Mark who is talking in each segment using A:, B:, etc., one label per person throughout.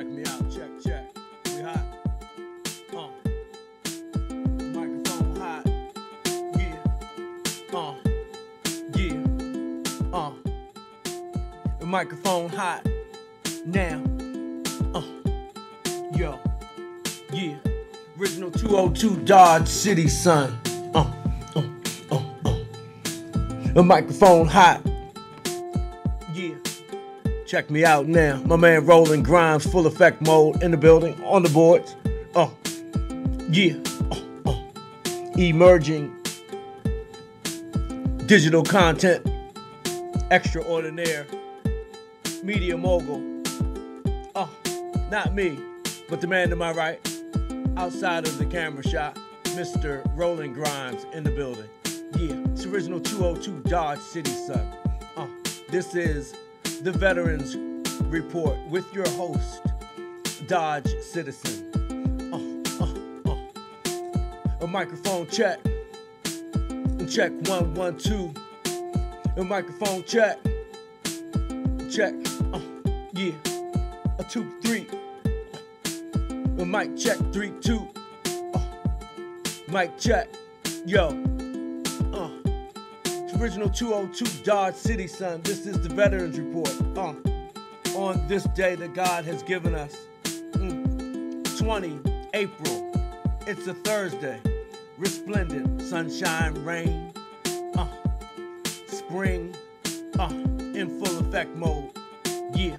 A: Check me out, check, check. We hot. Microphone hot. Yeah. Yeah. The microphone hot. Now. Yo. Yeah. Original 202 Dodge City, son. The microphone hot. Yeah. Check me out now. My man Rolling Grimes, full effect mode in the building, on the boards. Yeah. Emerging digital content, extraordinaire, media mogul. Not me, but the man to my right, outside of the camera shot, Mr. Rolling Grimes in the building. Yeah, it's original 202 Dodge City, son. This is the Veterans Report with your host, Dodge Citizen. A microphone check. Check 1 1 2. A microphone check. Check. Yeah. A 2 3. A mic check 3 2. Mic check. Yo. It's original 202 Dodge City, son. This is the Veterans Report. On this day that God has given us. 20 April. It's a Thursday. Resplendent, sunshine, rain, spring, in full effect mode, yeah,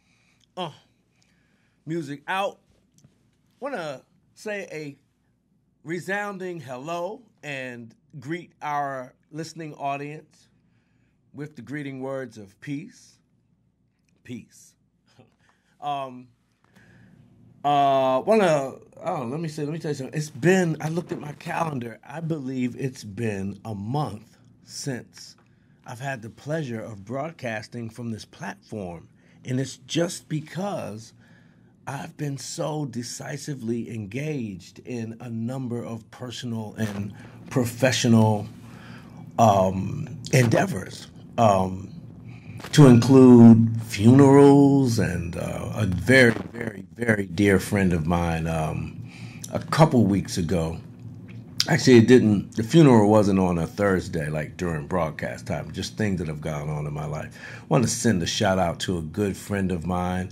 A: music out. Want to say a resounding hello and greet our listening audience with the greeting words of peace. Let me tell you something. I looked at my calendar. I believe it's been a month since I've had the pleasure of broadcasting from this platform. And it's just because I've been so decisively engaged in a number of personal and professional endeavors. To include funerals and a very, very, very dear friend of mine a couple weeks ago. Actually, the funeral wasn't on a Thursday, like during broadcast time, just things that have gone on in my life. I want to send a shout out to a good friend of mine.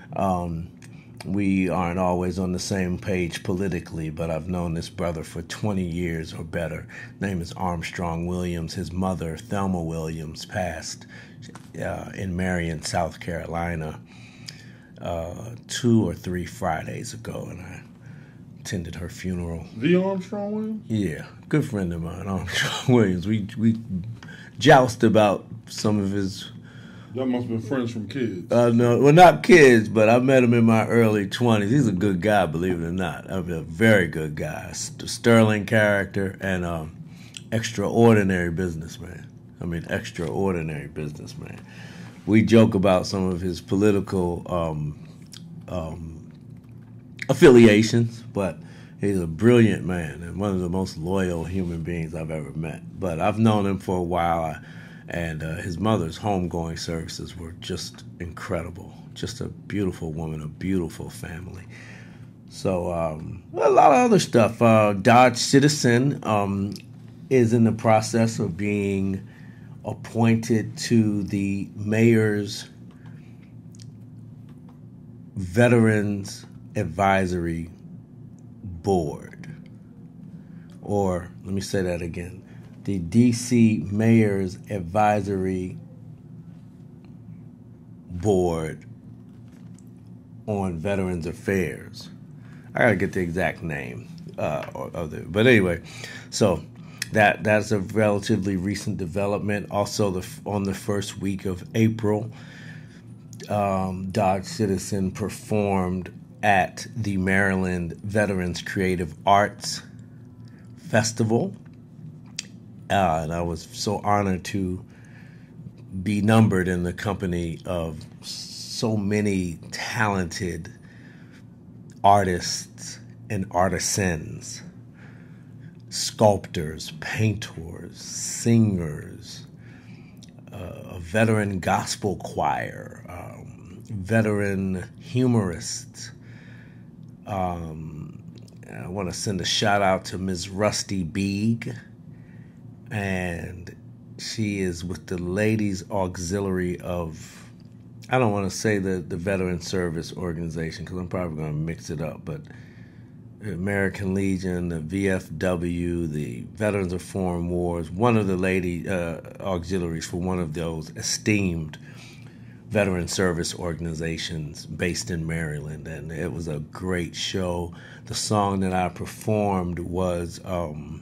A: We aren't always on the same page politically, but I've known this brother for 20 years or better. His name is Armstrong Williams. His mother, Thelma Williams, passed in Marion, South Carolina, 2 or 3 Fridays ago, and I attended her funeral.
B: The Armstrong Williams?
A: Yeah, good friend of mine, Armstrong Williams. We joust about some of his...
B: That must have been friends from kids.
A: No, well, not kids, but I met him in my early 20s. He's a good guy, believe it or not. I mean, a very good guy. Sterling character and extraordinary businessman. Extraordinary businessman. We joke about some of his political affiliations, but he's a brilliant man and one of the most loyal human beings I've ever met. But I've known him for a while. And his mother's homegoing services were just incredible. Just a beautiful woman, a beautiful family. So a lot of other stuff. Dodge Citizen is in the process of being appointed to the mayor's Veterans Advisory Board. Or, let me say that again. The D.C. Mayor's Advisory Board on Veterans Affairs. I gotta get the exact name of it, but anyway, so that's a relatively recent development. Also, on the first week of April, Dodge Citizen performed at the Maryland Veterans Creative Arts Festival. And I was so honored to be numbered in the company of so many talented artists and artisans, sculptors, painters, singers, a veteran gospel choir, veteran humorists. I want to send a shout out to Ms. Rusty Beeg, and she is with the Ladies Auxiliary of, I don't want to say the Veteran Service Organization because I'm probably going to mix it up, but the American Legion, the VFW, the Veterans of Foreign Wars, one of the lady auxiliaries for one of those esteemed veteran service organizations based in Maryland, and it was a great show. The song that I performed was, what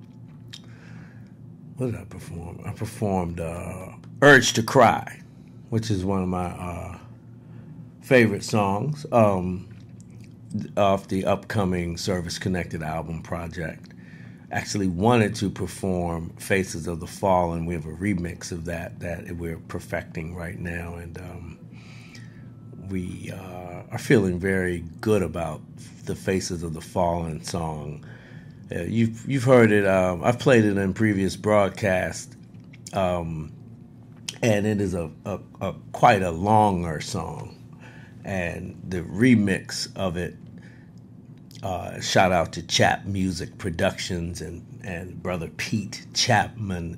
A: did I perform? I performed Urge to Cry, which is one of my favorite songs off the upcoming Service Connected album project. Actually wanted to perform Faces of the Fallen. We have a remix of that we're perfecting right now, and we are feeling very good about the Faces of the Fallen song. You've heard it. I've played it in previous broadcasts, and it is a quite a longer song. And the remix of it, shout out to Chap Music Productions and brother Pete Chatman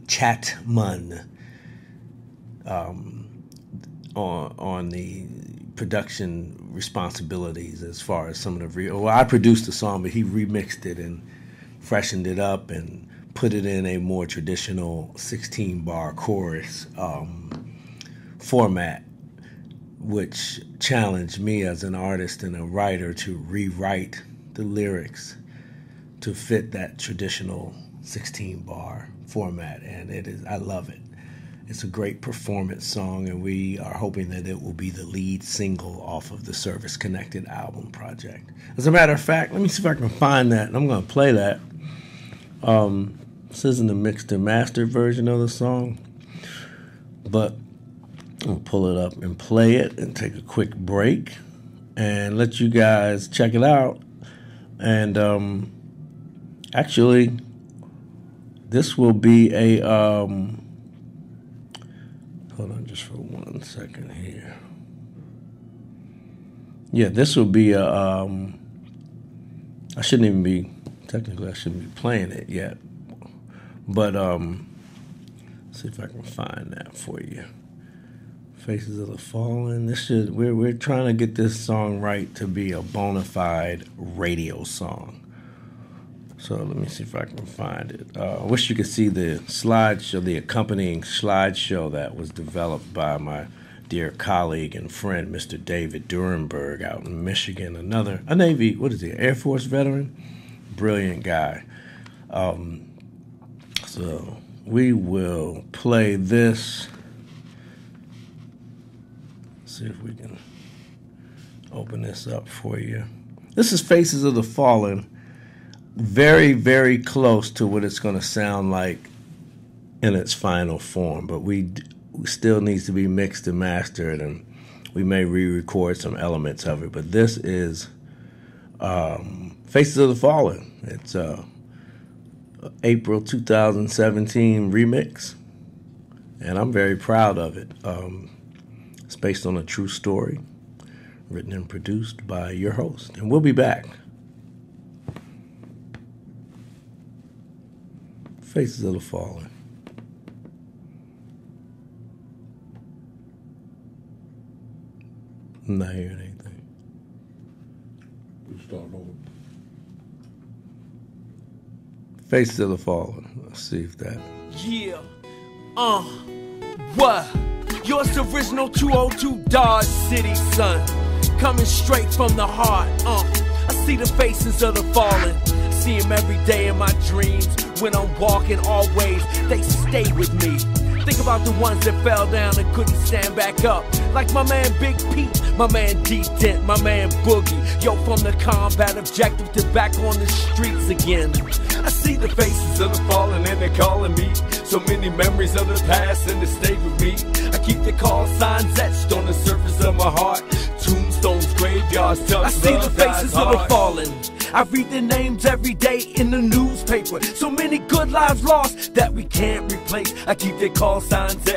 A: on the production responsibilities as far as some of the I produced the song, but he remixed it and freshened it up and put it in a more traditional 16-bar chorus format, which challenged me as an artist and a writer to rewrite the lyrics to fit that traditional 16-bar format, and I love it. It's a great performance song, and we are hoping that it will be the lead single off of the Service Connected album project. As a matter of fact, let me see if I can find that, and I'm going to play that. This isn't a mixed and mastered version of the song, but I'll pull it up and play it and take a quick break and let you guys check it out. And actually, this will be a hold on just for 1 second here. Yeah, this will be a I shouldn't be playing it yet, but see if I can find that for you. Faces of the Fallen. We're trying to get this song right to be a bona fide radio song. So let me see if I can find it. I wish you could see the slideshow, the accompanying slideshow that was developed by my dear colleague and friend, Mr. David Durenberg out in Michigan. A Navy, Air Force veteran? Brilliant guy. So we will play this. See if we can open this up for you. This is Faces of the Fallen. Very, very close to what it's going to sound like in its final form, but we still needs to be mixed and mastered, and we may re-record some elements of it. But this is Faces of the Fallen. It's April 2017 remix, and I'm very proud of it. It's based on a true story, written and produced by your host. And we'll be back. Faces of the Fallen. I'm not hearing anything.
B: We'll start over.
A: Faces of the Fallen. Let's see if that.
C: Yeah. What? Yours original 202 Dodge City, son. Coming straight from the heart. I see the faces of the fallen. See them every day in my dreams. When I'm walking, always, they stay with me. Think about the ones that fell down and couldn't stand back up. Like my man Big Pete, my man D-Dent, my man Boogie. Yo, from the combat objective to back on the streets again. I see the faces of the fallen and they're calling me. So many memories of the past and they stay with me. I keep the call signs etched on the surface of my heart. Tombstones, graveyards, tell I see the faces of the fallen. I read their names every day in the newspaper. So many good lives lost that we can't replace. I keep their call signs etched on the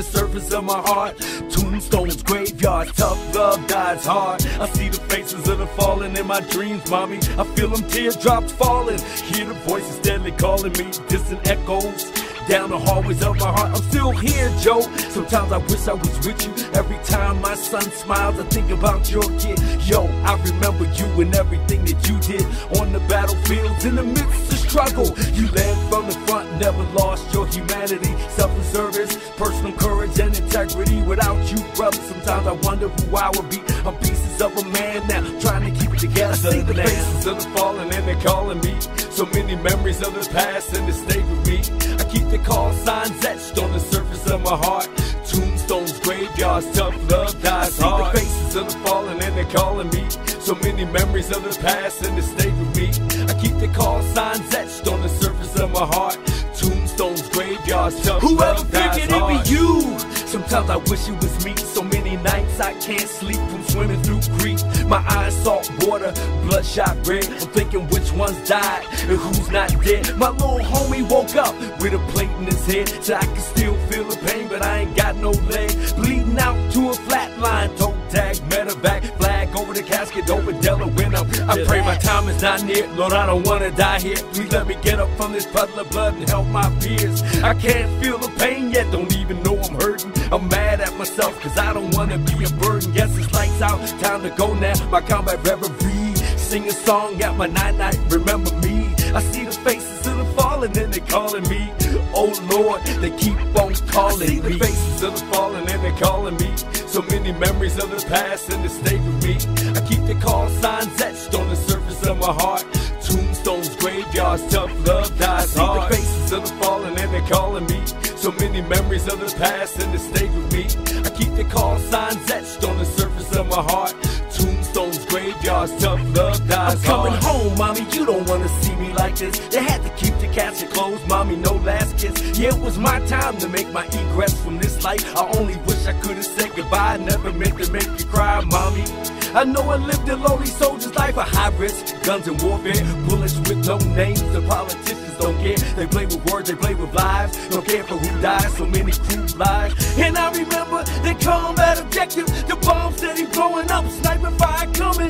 C: the surface of my heart. Tombstones, graveyards, tough love dies hard. I see the faces of the fallen in my dreams, mommy. I feel them teardrops falling. Hear the voices steadily calling me, distant echoes down the hallways of my heart. I'm still here, Joe. Sometimes I wish I was with you. Every time my son smiles, I think about your kid. Yo, I remember you and everything that you did on the battlefields in the midst of struggle. You led from the front, never lost your humanity, self-service, personal courage and integrity. Without you, brother, sometimes I wonder who I would be. I'm pieces of a man now, trying to keep it together. I see the faces of the fallen and they're calling me. So many memories of the past and they stay with me. I keep the call signs etched on the surface of my heart. Tombstones, graveyards, tough love dies hard. I see the faces of the fallen and they're calling me. So many memories of the past and they stay with me. I keep the call signs etched on the surface of my heart. Tombstones, graveyards, tough love dies hard. Whoever figured it'd be you. Sometimes I wish it was me. So many nights I can't sleep from swimming through creek. My eyes salt water, bloodshot red. I'm thinking which ones died and who's not dead. My little homie woke up with a plate in his head, so I can still feel the pain, but I ain't got no leg. Bleeding out to a flat line, toe tag, medevac, flag over the casket over Delaware. I pray my time is not near. Lord, I don't wanna die here. Please let me get up from this puddle of blood and help my peers. I can't feel the pain yet, don't even know I'm hurting. I'm mad at myself cause I don't wanna be a burden. Yes, it's lights out, time to go now. My combat reverie, sing a song at my night-night, remember me. I see the faces of the fallen and they're calling me. Oh Lord, they keep on calling me. I see the faces of the fallen and they're calling me. So many memories of the past and they stay with me. I keep the call signs etched on the surface of my heart. Tombstones, graveyards, tough love dies hard. I see the faces of the fallen and they're calling me. So many memories of the past and they stay with me. I keep the call signs etched on the surface of my heart. Tombstones, graveyards, tough love dies hard. I'm coming home, mommy, you don't wanna see me like this. They had to keep the casket closed, mommy, no last kiss. Yeah, it was my time to make my egress from this life. I only wish I could've said goodbye. I never meant to make you cry, mommy. I know I lived a lonely soldier's life, a high risk, guns and warfare, bullets with no names. The politicians don't care. They play with words, they play with lives. Don't care for who dies, so many cruel lives. And I remember the combat objective, the bombs steady blowing up, sniper fire coming.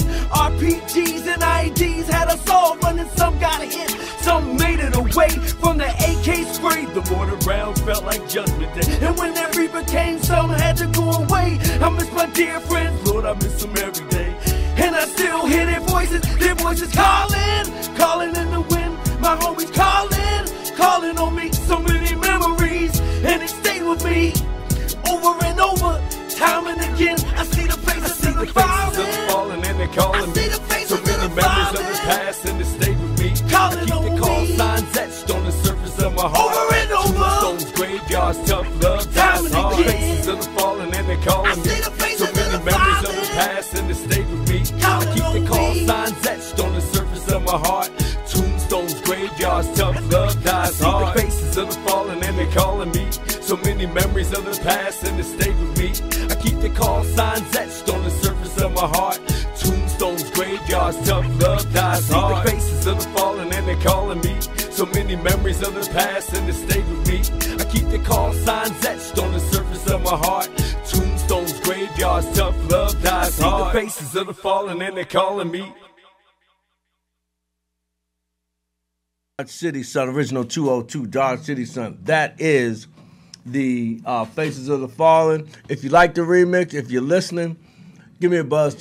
C: RPGs and IEDs had us all running. Some got hit, some made it away from the AK spray. The mortar rounds felt like judgment day. And when that reaper came, some had to go away. I miss my dear friends, Lord, I miss them every day. And I still hear their voices calling, calling in the wind. My homies calling on me. So many memories, and they stay with me over and over, time and again. I see the faces of the fallen and they're calling me. So many memories of the past and they stay with me. I keep the call signs etched on the surface of my heart. Over and over. Tombstones, graveyards, tough love dies hard. Faces of the fallen and they're calling me. So many memories of the past and they stay with me. I keep the call signs etched on the surface of my heart. Tombstones, graveyards, tough love dies hard. I see the faces of the fallen and they're calling me. So many memories of the past and they stay with me. I keep the call signs etched on the surface of my heart. Tombstones, graveyards, tough love dies hard. I see the faces of the fallen and they're calling me. So many memories of the past and they stay with me. I keep the call signs etched on the surface of my heart. Tombstones, graveyards, tough love dies hard. I see the faces of the fallen and they're calling me.
A: Dodge City Sun, original 202, Dodge City Sun. That is the Faces of the Fallen. If you like the remix, if you're listening, give me a buzz,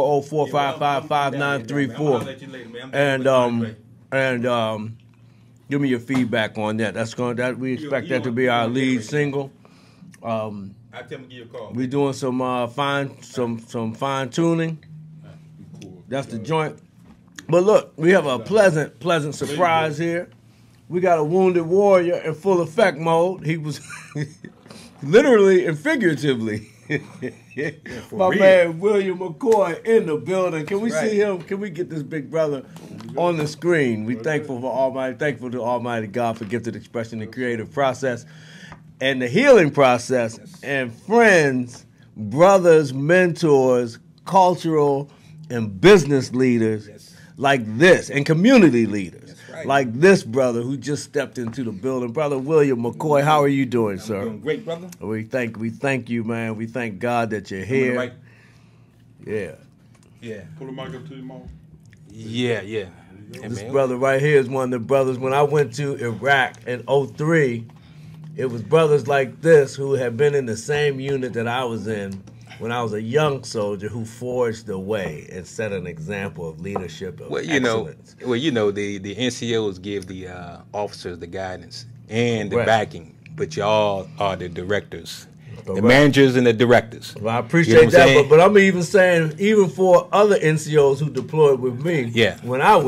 A: 240-455-5934. And give me your feedback on that. We expect that to be our lead single.
D: I tell him to give you a call.
A: We're doing some fine tuning. That's the joint. But look, we have a pleasant surprise here. We got a wounded warrior in full effect mode. He was literally and figuratively. My man William McCoy in the building. Can we see him? Can we get this big brother on the screen? We're thankful to Almighty God for gifted expression, the creative process, and the healing process, and friends, brothers, mentors, cultural and business leaders like this, and community leaders like this brother who just stepped into the building. Brother William McCoy, how are you doing, sir?
D: I'm doing great, brother.
A: We thank you, man. We thank God that you're here.
D: Right.
A: Yeah.
D: Yeah.
B: Pull the mic up to your mouth.
D: Yeah.
A: This brother right here is one of the brothers. When I went to Iraq in 2003, it was brothers like this who had been in the same unit that I was in when I was a young soldier who forged the way and set an example of leadership of excellence.
D: The NCOs give the officers the guidance and the backing, but y'all are the directors. The managers and the directors.
A: Well, I appreciate that, but I'm even saying, even for other NCOs who deployed with me, when I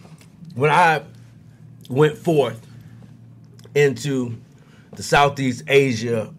A: went forth into the Southeast Asia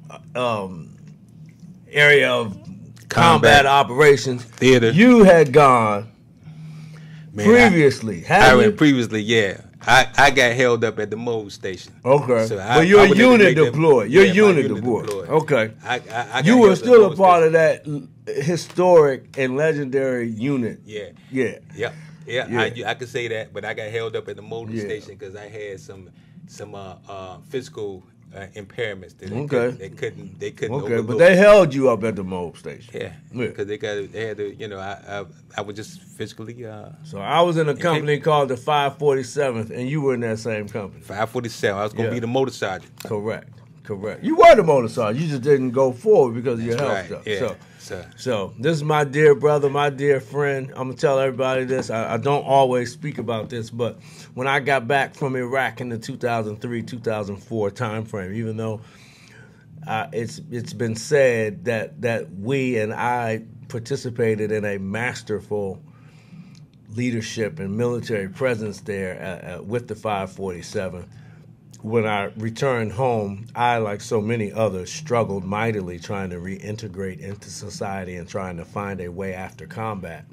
A: area of combat operations,
D: theater,
A: you had gone previously.
D: I went previously, yeah. I got held up at the Mold Station.
A: Okay. So but your unit deployed. Your unit deployed. Okay. You were still a part of that historic and legendary unit.
D: Yeah. I could say that, but I got held up at the Mold Station because I had some physical impairments that they couldn't overlook.
A: But they held you up at the Mold Station.
D: Yeah. Because they had to, I was just physically.
A: So I was in a company called the 547th, and you were in that same company.
D: 547. I was going to be the motor sergeant.
A: Correct. You were the motor sergeant. You just didn't go forward because of your health stuff.
D: Yeah.
A: So this is my dear brother, my dear friend. I'm going to tell everybody this. I don't always speak about this, but when I got back from Iraq in the 2003-2004 time frame, even though it's been said that we and I participated in a masterful leadership and military presence there with the 547, when I returned home, I, like so many others, struggled mightily trying to reintegrate into society and trying to find my way after combat.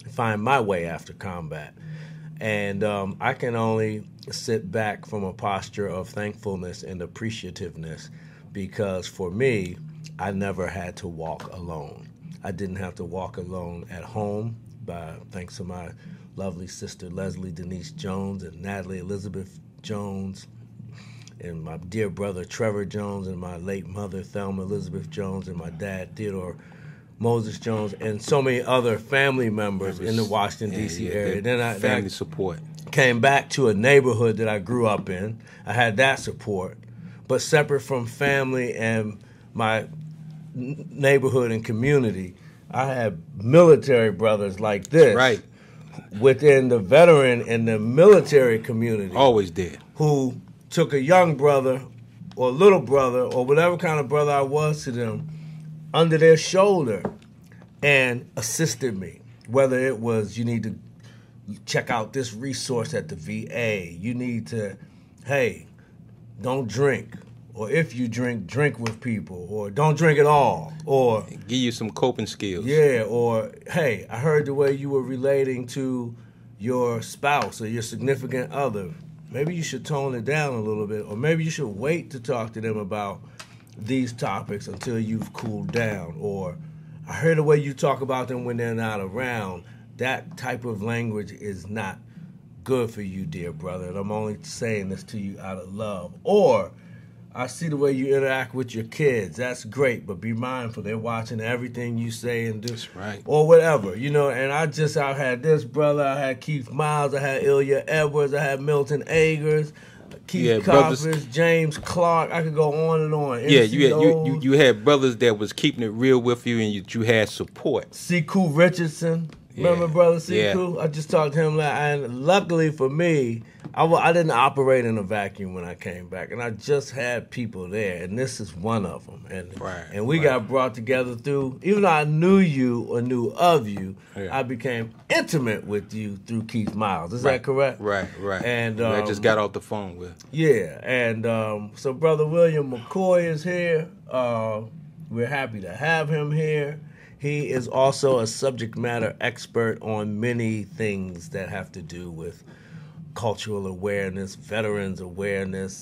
A: And I can only sit back from a posture of thankfulness and appreciativeness because for me, I never had to walk alone. I didn't have to walk alone at home, thanks to my lovely sister Leslie Denise Jones and Natalie Elizabeth Jones, and my dear brother Trevor Jones, and my late mother Thelma Elizabeth Jones, and my dad Theodore Moses Jones, and so many other family members in the Washington, D.C. area. Then I
D: support.
A: Came back to a neighborhood that I grew up in. I had that support. But separate from family and my neighborhood and community, I had military brothers like this.
D: Right.
A: Within the veteran and the military community.
D: Always did.
A: Who took a young brother or little brother or whatever kind of brother I was to them under their shoulder and assisted me. Whether it was, you need to check out this resource at the VA. You need to, hey, don't drink. Or if you drink, drink with people. Or don't drink at all. Or
D: give you some coping skills.
A: Yeah, or, hey, I heard the way you were relating to your spouse or your significant other. Maybe you should tone it down a little bit, or maybe you should wait to talk to them about these topics until you've cooled down. Or I heard the way you talk about them when they're not around. That type of language is not good for you, dear brother, and I'm only saying this to you out of love. Or I see the way you interact with your kids. That's great, but be mindful. They're watching everything you say and do.
D: That's right.
A: Or whatever, and I had this brother. I had Keith Miles. I had Ilya Edwards. I had Milton Agers, Keith Coppers, James Clark. I could go on and on.
D: Yeah, you had brothers that was keeping it real with you, and you had support.
A: Siku Richardson. Remember Brother Siku? Yeah. I just talked to him, and luckily for me, I didn't operate in a vacuum when I came back, and I just had people there, and this is one of them. And we got brought together through, even though I knew you or knew of you, I became intimate with you through Keith Miles. Is that correct?
D: Right.
A: And
D: I just got off the phone with.
A: Yeah, and so Brother William McCoy is here. We're happy to have him here. He is also a subject matter expert on many things that have to do with cultural awareness, veterans awareness.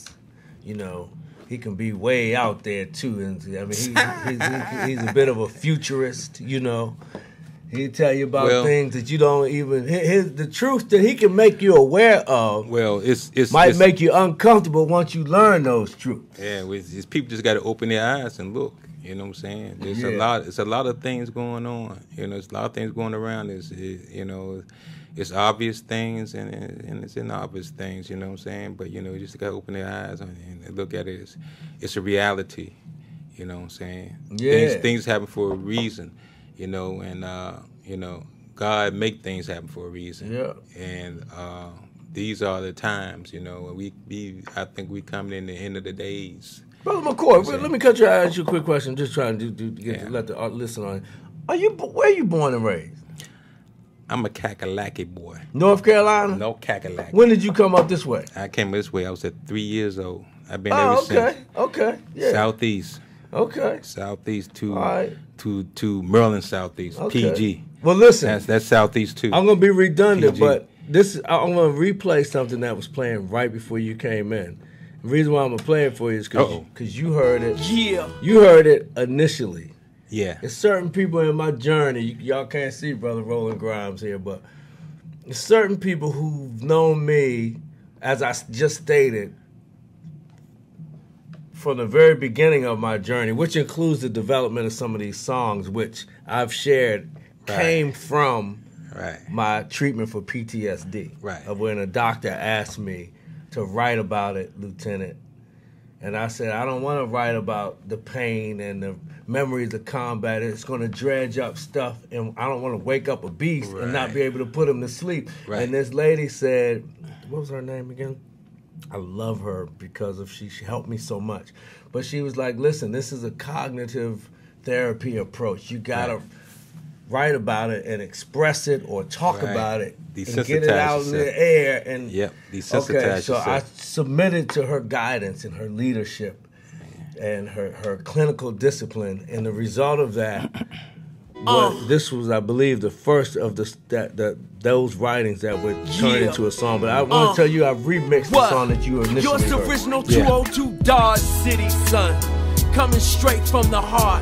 A: He can be way out there too. And I mean, he's a bit of a futurist. He'll tell you about things that you don't even. The truth that he can make you aware of.
D: Well, it's
A: make you uncomfortable once you learn those truths.
D: Yeah, people just got to open their eyes and look. You know what I'm saying? There's a lot. It's a lot of things going on. You know, there's a lot of things going around. It's obvious things and it's inobvious things. You know what I'm saying? But you just got to open their eyes and look at it. It's a reality. You know what I'm saying?
A: Yeah.
D: Things happen for a reason. God make things happen for a reason.
A: Yeah.
D: And these are the times, I think we coming in the end of the days.
A: Brother McCoy, let me cut you out. Ask you a quick question. Just trying to let the listen on. Where are you born and raised?
D: I'm a Kakalaki boy.
A: North Carolina?
D: No Kakalaki.
A: When did you come up this way?
D: I came this way. I was at 3 years old. I've been ever since.
A: Okay. Yeah.
D: Southeast.
A: Okay.
D: Southeast to Maryland Southeast. Okay. PG.
A: Well, listen.
D: That's Southeast too.
A: I'm gonna be redundant, PG. But I'm gonna replay something that was playing right before you came in. The reason why I'm gonna play it for you is because you heard it.
C: Yeah.
A: You heard it initially.
D: Yeah.
A: There's certain people in my journey. Y'all can't see Brother Roland Grimes here, but there's certain people who've known me, as I just stated, from the very beginning of my journey, which includes the development of some of these songs, which I've shared, came from my treatment for PTSD.
D: Right.
A: Of when a doctor asked me to write about it, Lieutenant. And I said, I don't want to write about the pain and the memories of combat. It's going to dredge up stuff, and I don't want to wake up a beast and not be able to put him to sleep.
D: Right.
A: And this lady said, what was her name again? I love her because she helped me so much. But she was like, listen, this is a cognitive therapy approach. You got to write about it and express it or talk about it and get it out in the air. And
D: desensitize
A: so I submitted to her guidance and her leadership and her clinical discipline. And the result of that, this was, I believe, the first of those writings that would turn into a song. But I want to tell you, I remixed the song that you initially heard.
C: Yours original 202 Dodge City, son. Coming straight from the heart.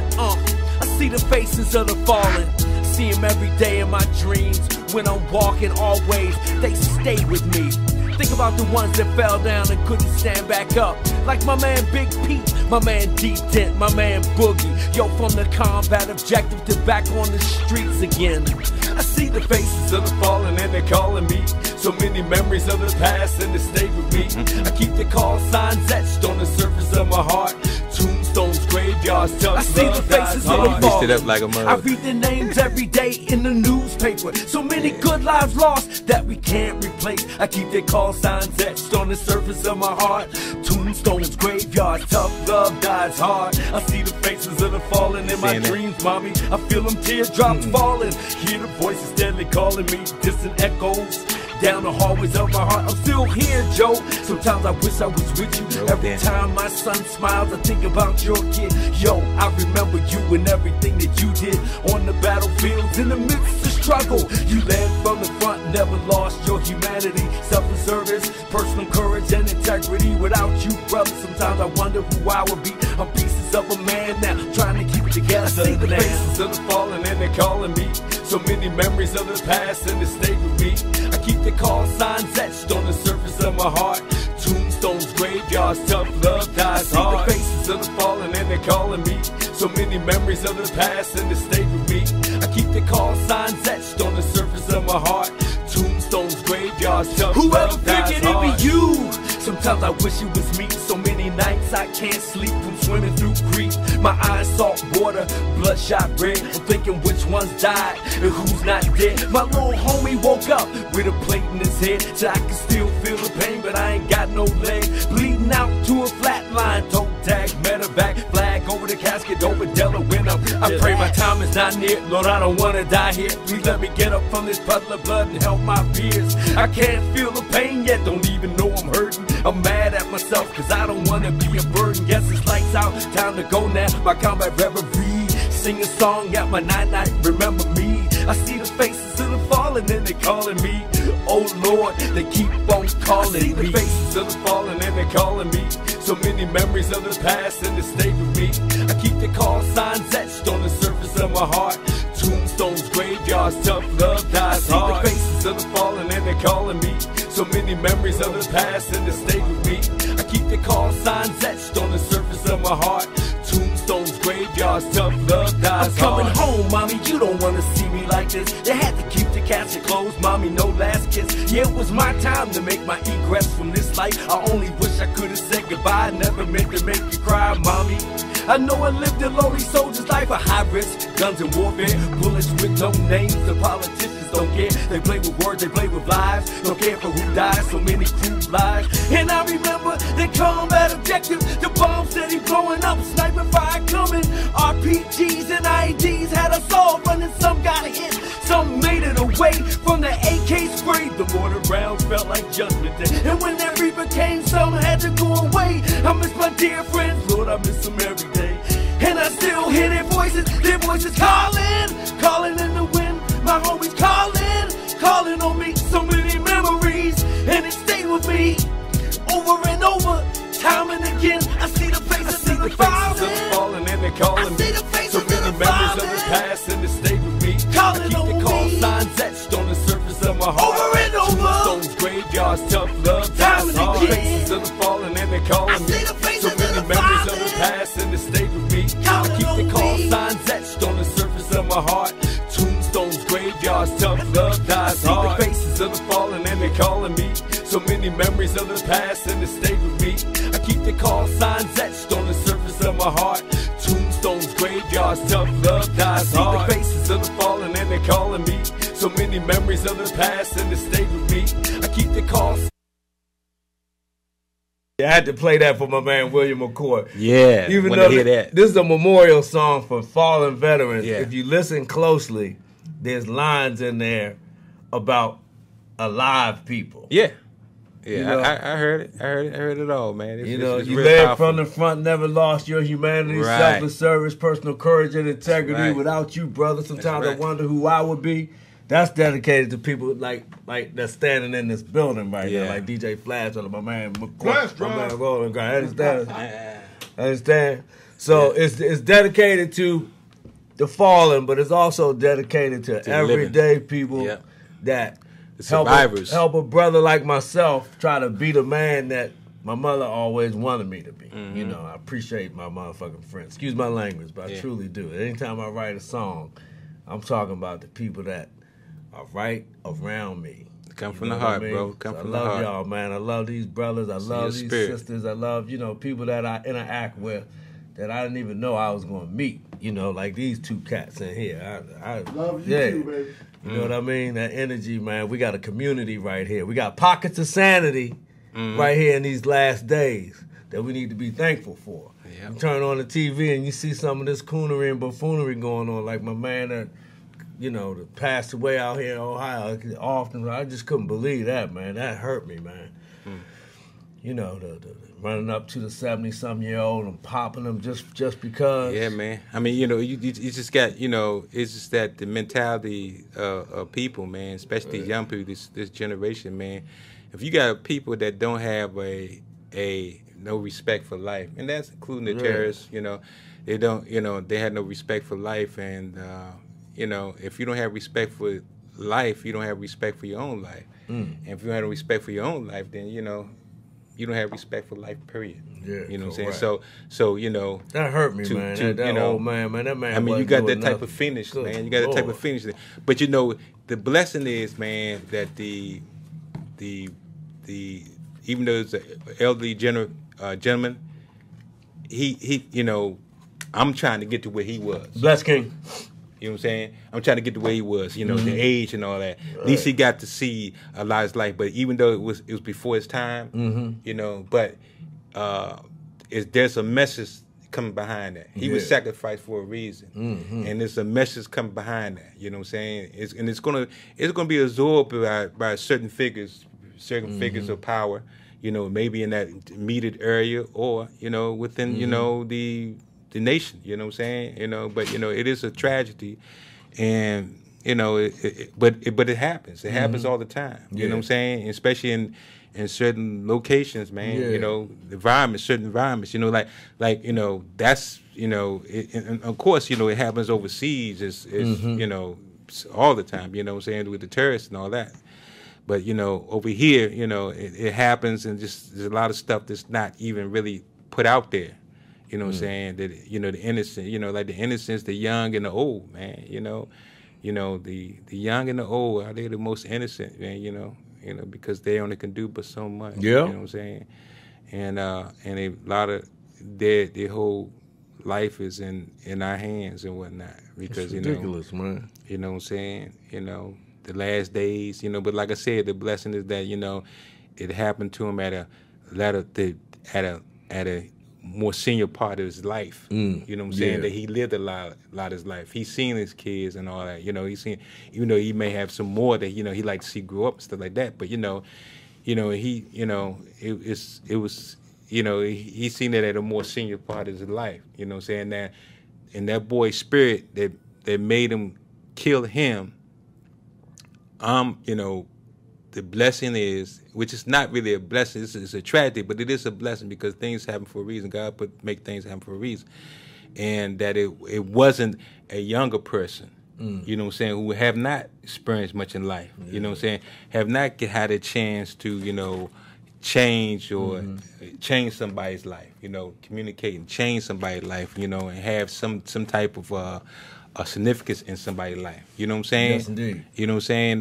C: I see the faces of the fallen. See them every day in my dreams. When I'm walking, always, they stay with me. Think about the ones that fell down and couldn't stand back up. Like my man Big Pete, my man D-Dent, my man Boogie. Yo, from the combat objective to back on the streets again. I see the faces of the fallen and they're calling me. So many memories of the past and they stay with me. I keep the call signs etched on the surface of my heart. Tombstones, graveyards, I see the faces of the fallen.
D: Up like a mug.
C: I read their names every day in the newspaper. So many good lives lost that we can't replace. I keep their call signs etched on the surface of my heart. Tombstones, graveyards, tough love dies hard. I see the faces of the fallen in my dreams, mommy. I feel them teardrops falling. Hear the voices steadily calling me, distant echoes down the hallways of my heart. I'm still here, Joe. Sometimes I wish I was with you. Every time my son smiles, I think about your kid. Yo, I remember you and everything that you did on the battlefields in the midst of struggle. You led from the front, never lost your humanity, self-service, personal courage, and integrity. Without you, brother, sometimes I wonder who I would be. I'm pieces of a man now, trying to keep it together. I see the faces of the fallen and they're calling me. So many memories of the past and they stay with me. I keep the call signs etched on the surface of my heart. Tombstones, graveyards, tough love dies hard. I see the faces of the fallen and they're calling me. So many memories of the past and they stay with me. I keep the call signs etched on the surface of my heart. Tombstones, graveyards, tough love dies hard. Whoever figured it'd be you. Sometimes I wish it was me. So many nights I can't sleep from swimming through creek. My eyes salt water, bloodshot red. I'm thinking which ones died and who's not dead. My little homie woke up with a plate in his head, so I can still feel the pain, but I ain't got no leg. Bleeding out to a flat line, toe tag, medevac, flag over the casket, over Delaware. I pray my time is not near. Lord, I don't wanna die here. Please let me get up from this puddle of blood and help my fears. I can't feel the pain yet, don't even know I'm hurting. I'm mad at myself cause I don't wanna be a burden. Guess it's lights out, time to go now. My combat reverie, sing a song at my night-night, remember me. I see the faces of the fallen and they're calling me. Oh Lord, they keep on calling me. I see the faces of the fallen and they're calling me. So many memories of the past and they stay with me. I keep the call signs etched on the surface of my heart. Tombstones, graveyards. memories of the past and they stay with me. I keep the call signs etched on the surface of my heart. Tombstones, graveyards, tough love dies I'm coming home, mommy, you don't wanna see me like this. They had to keep the casket closed, mommy, no last kiss. Yeah, it was my time to make my egress from this life. I only wish I could've said goodbye. Never meant to make you cry, mommy. I know I lived a lonely soldier's life, a high risk, guns and warfare, bullets with no names. The politicians don't care, they play with words, they play with lives. Don't care for who dies, so many cruel lives. And I remember the combat objective, the bombs steady blowing up, sniper fire coming. RPGs and IEDs had us all running, some got hit, some made it away from the AK spray. The mortar rounds felt like judgment day, and when that reaper came, some had to go away. I miss my dear friends, Lord, I miss them every day. And I still hear their voices calling, calling in the wind. My homies calling on me. So many memories, and it stayed with me over and over, time and again. I see the faces of the falling, and they're calling me. So many memories of the past, and it stayed with me. I keep the call signs etched on the surface of my heart. Over and over. Tombstones, graveyards, tough love, time and again. Faces of the falling, and they're calling me. So many memories of the past, and it stayed with me. I keep the call signs etched on the surface of my heart. Tombstones, graveyards, tough love dies hard. I see the faces of the fallen and they're calling me. So many memories of the past and it stayed with me. I keep the call signs etched on the surface of my heart. Tombstones, graveyards, tough love dies hard. I see the faces of the fallen and they're calling me. So many memories of the past and it stayed with me. I keep the call.
A: I had to play that for my man William McCoy.
D: Yeah,
A: even
D: when
A: though
D: I hear that.
A: This is a memorial song for fallen veterans.
D: Yeah.
A: If you listen closely, there's lines in there about alive people.
D: Yeah. Yeah,
A: You know?
D: I heard it. I heard it all, man. It's, it's
A: you
D: real
A: led
D: powerful.
A: from the front, never lost your humanity,
D: Right.
A: selfless service, personal courage, and integrity.
D: Right.
A: Without you, brother, sometimes
D: right.
A: I wonder who I would be. That's dedicated to people like that's standing in this building right now,
D: Yeah.
A: like DJ Flash or my man McCoy,
B: Flash
A: my man
B: drive.
A: Rolling Guy. Understand? So it's dedicated to the fallen, but it's also dedicated to
D: the
A: everyday people
D: Yeah.
A: that
D: The survivors.
A: help a brother like myself try to be the man that my mother always wanted me to be.
D: Mm-hmm.
A: You know, I appreciate my motherfucking friends. Excuse my language, but I truly do. Anytime I write a song, I'm talking about the people that are right around me.
D: Come
A: You
D: from
A: know
D: the
A: what
D: heart,
A: I mean?
D: bro. Come
A: So
D: from
A: I
D: the
A: love
D: heart.
A: y'all, man. I love these brothers. I love
D: your
A: these
D: spirit.
A: sisters. I love, people that I interact with that I didn't even know I was going to meet. Like these two cats in here. I
B: Love you too, baby.
A: You know what I mean? That energy, man. We got a community right here. We got pockets of sanity right here in these last days that we need to be thankful for.
D: Yep.
A: You turn on the TV and you see some of this coonery and buffoonery going on, like my man that, that passed away out here in Ohio. Often, I just couldn't believe that, man. That hurt me, man. The running up to the 70-some-year-old and popping them just because.
D: Yeah, man. I mean, you just got, it's just that the mentality of people, man, especially young people, this generation, man. If you got people that don't have a no respect for life, and that's including the terrorists, they don't, they had no respect for life, and if you don't have respect for life, you don't have respect for your own life, and if you don't have respect for your own life, then you don't have respect for life, period.
A: Yeah,
D: you know what I'm
A: correct.
D: saying? So
A: That hurt me, man. That old man, that man.
D: I mean, you
A: wasn't
D: got
A: doing
D: that type
A: nothing.
D: of finish,
A: Good
D: man. You got that type of
A: Lord.
D: finish. But the blessing is, man, that the even though it's an elderly gentleman, he I'm trying to get to where he was.
A: Bless King.
D: You know what I'm saying? I'm trying to get to where he was, the age and all that. At least he got to see a lot of his life. But even though it was before his time, but there's a message coming behind that. He was sacrificed for a reason, and there's a message coming behind that. You know what I'm saying? It's gonna be absorbed by certain figures of power. Maybe in that immediate area or within the nation. You know what I'm saying? But it is a tragedy, and but it happens. It happens all the time. You know what I'm saying? Especially in certain locations, man.
A: Yeah.
D: Certain environments. That's and of course it happens overseas. It's all the time. You know what I'm saying, with the terrorists and all that. But over here, it happens, and just there's a lot of stuff that's not even really put out there. You know what I'm saying? That the innocent, like the innocence, the young and the old, man. The young and the old are they the most innocent, man. Because they only can do but so much.
A: Yeah.
D: You know what I'm saying? And a lot of their whole life is in our hands and whatnot. Because
A: it's ridiculous, man.
D: You know what I'm saying? The last days. But like I said, the blessing is that it happened to him at a more senior part of his life. You know what I'm saying?
A: Yeah.
D: That he lived a lot of his life. He's seen his kids and all that. He's seen, even though he may have some more that he like to see grow up and stuff like that. But he he's seen it at a more senior part of his life. You know what I'm saying? That and that boy's spirit that made him kill him. The blessing is, which is not really a blessing, it's a tragedy, but it is a blessing because things happen for a reason. God make things happen for a reason. And that it wasn't a younger person, you know what I'm saying, who have not experienced much in life, you know what I'm saying, have not had a chance to, change or change somebody's life, communicate and change somebody's life, and have some type of a significance in somebody's life. You know what I'm saying?
A: Yes, indeed.
D: You know what I'm saying?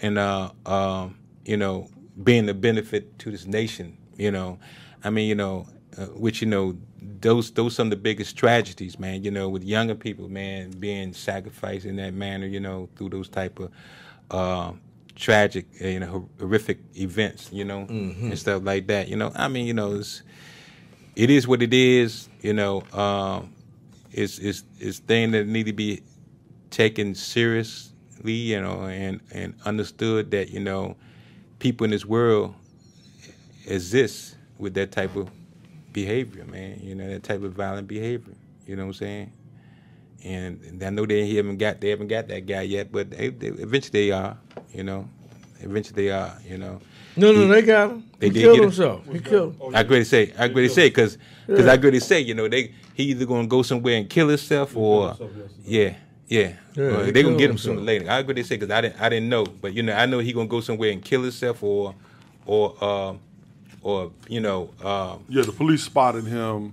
D: And being a benefit to this nation, which, those some of the biggest tragedies, man, with younger people, man, being sacrificed in that manner, through those type of tragic, horrific events, and stuff like that. It is what it is, it's things that need to be taken seriously, and understood that, people in this world exist with that type of behavior, man, that type of violent behavior, you know what I'm saying? And I know they haven't got that guy yet, but eventually they are, Eventually they are,
A: No, they got him.
D: They
A: He
D: did
A: killed
D: get him?
A: himself. He killed him.
D: I agree to say, because I agree to say, he either gonna go somewhere and kill himself or, yeah, or
A: he
D: they gonna
A: killed
D: get him sooner or
A: himself.
D: later. I agree to say because I didn't know, but I know he gonna go somewhere and kill himself or
B: Yeah, the police spotted him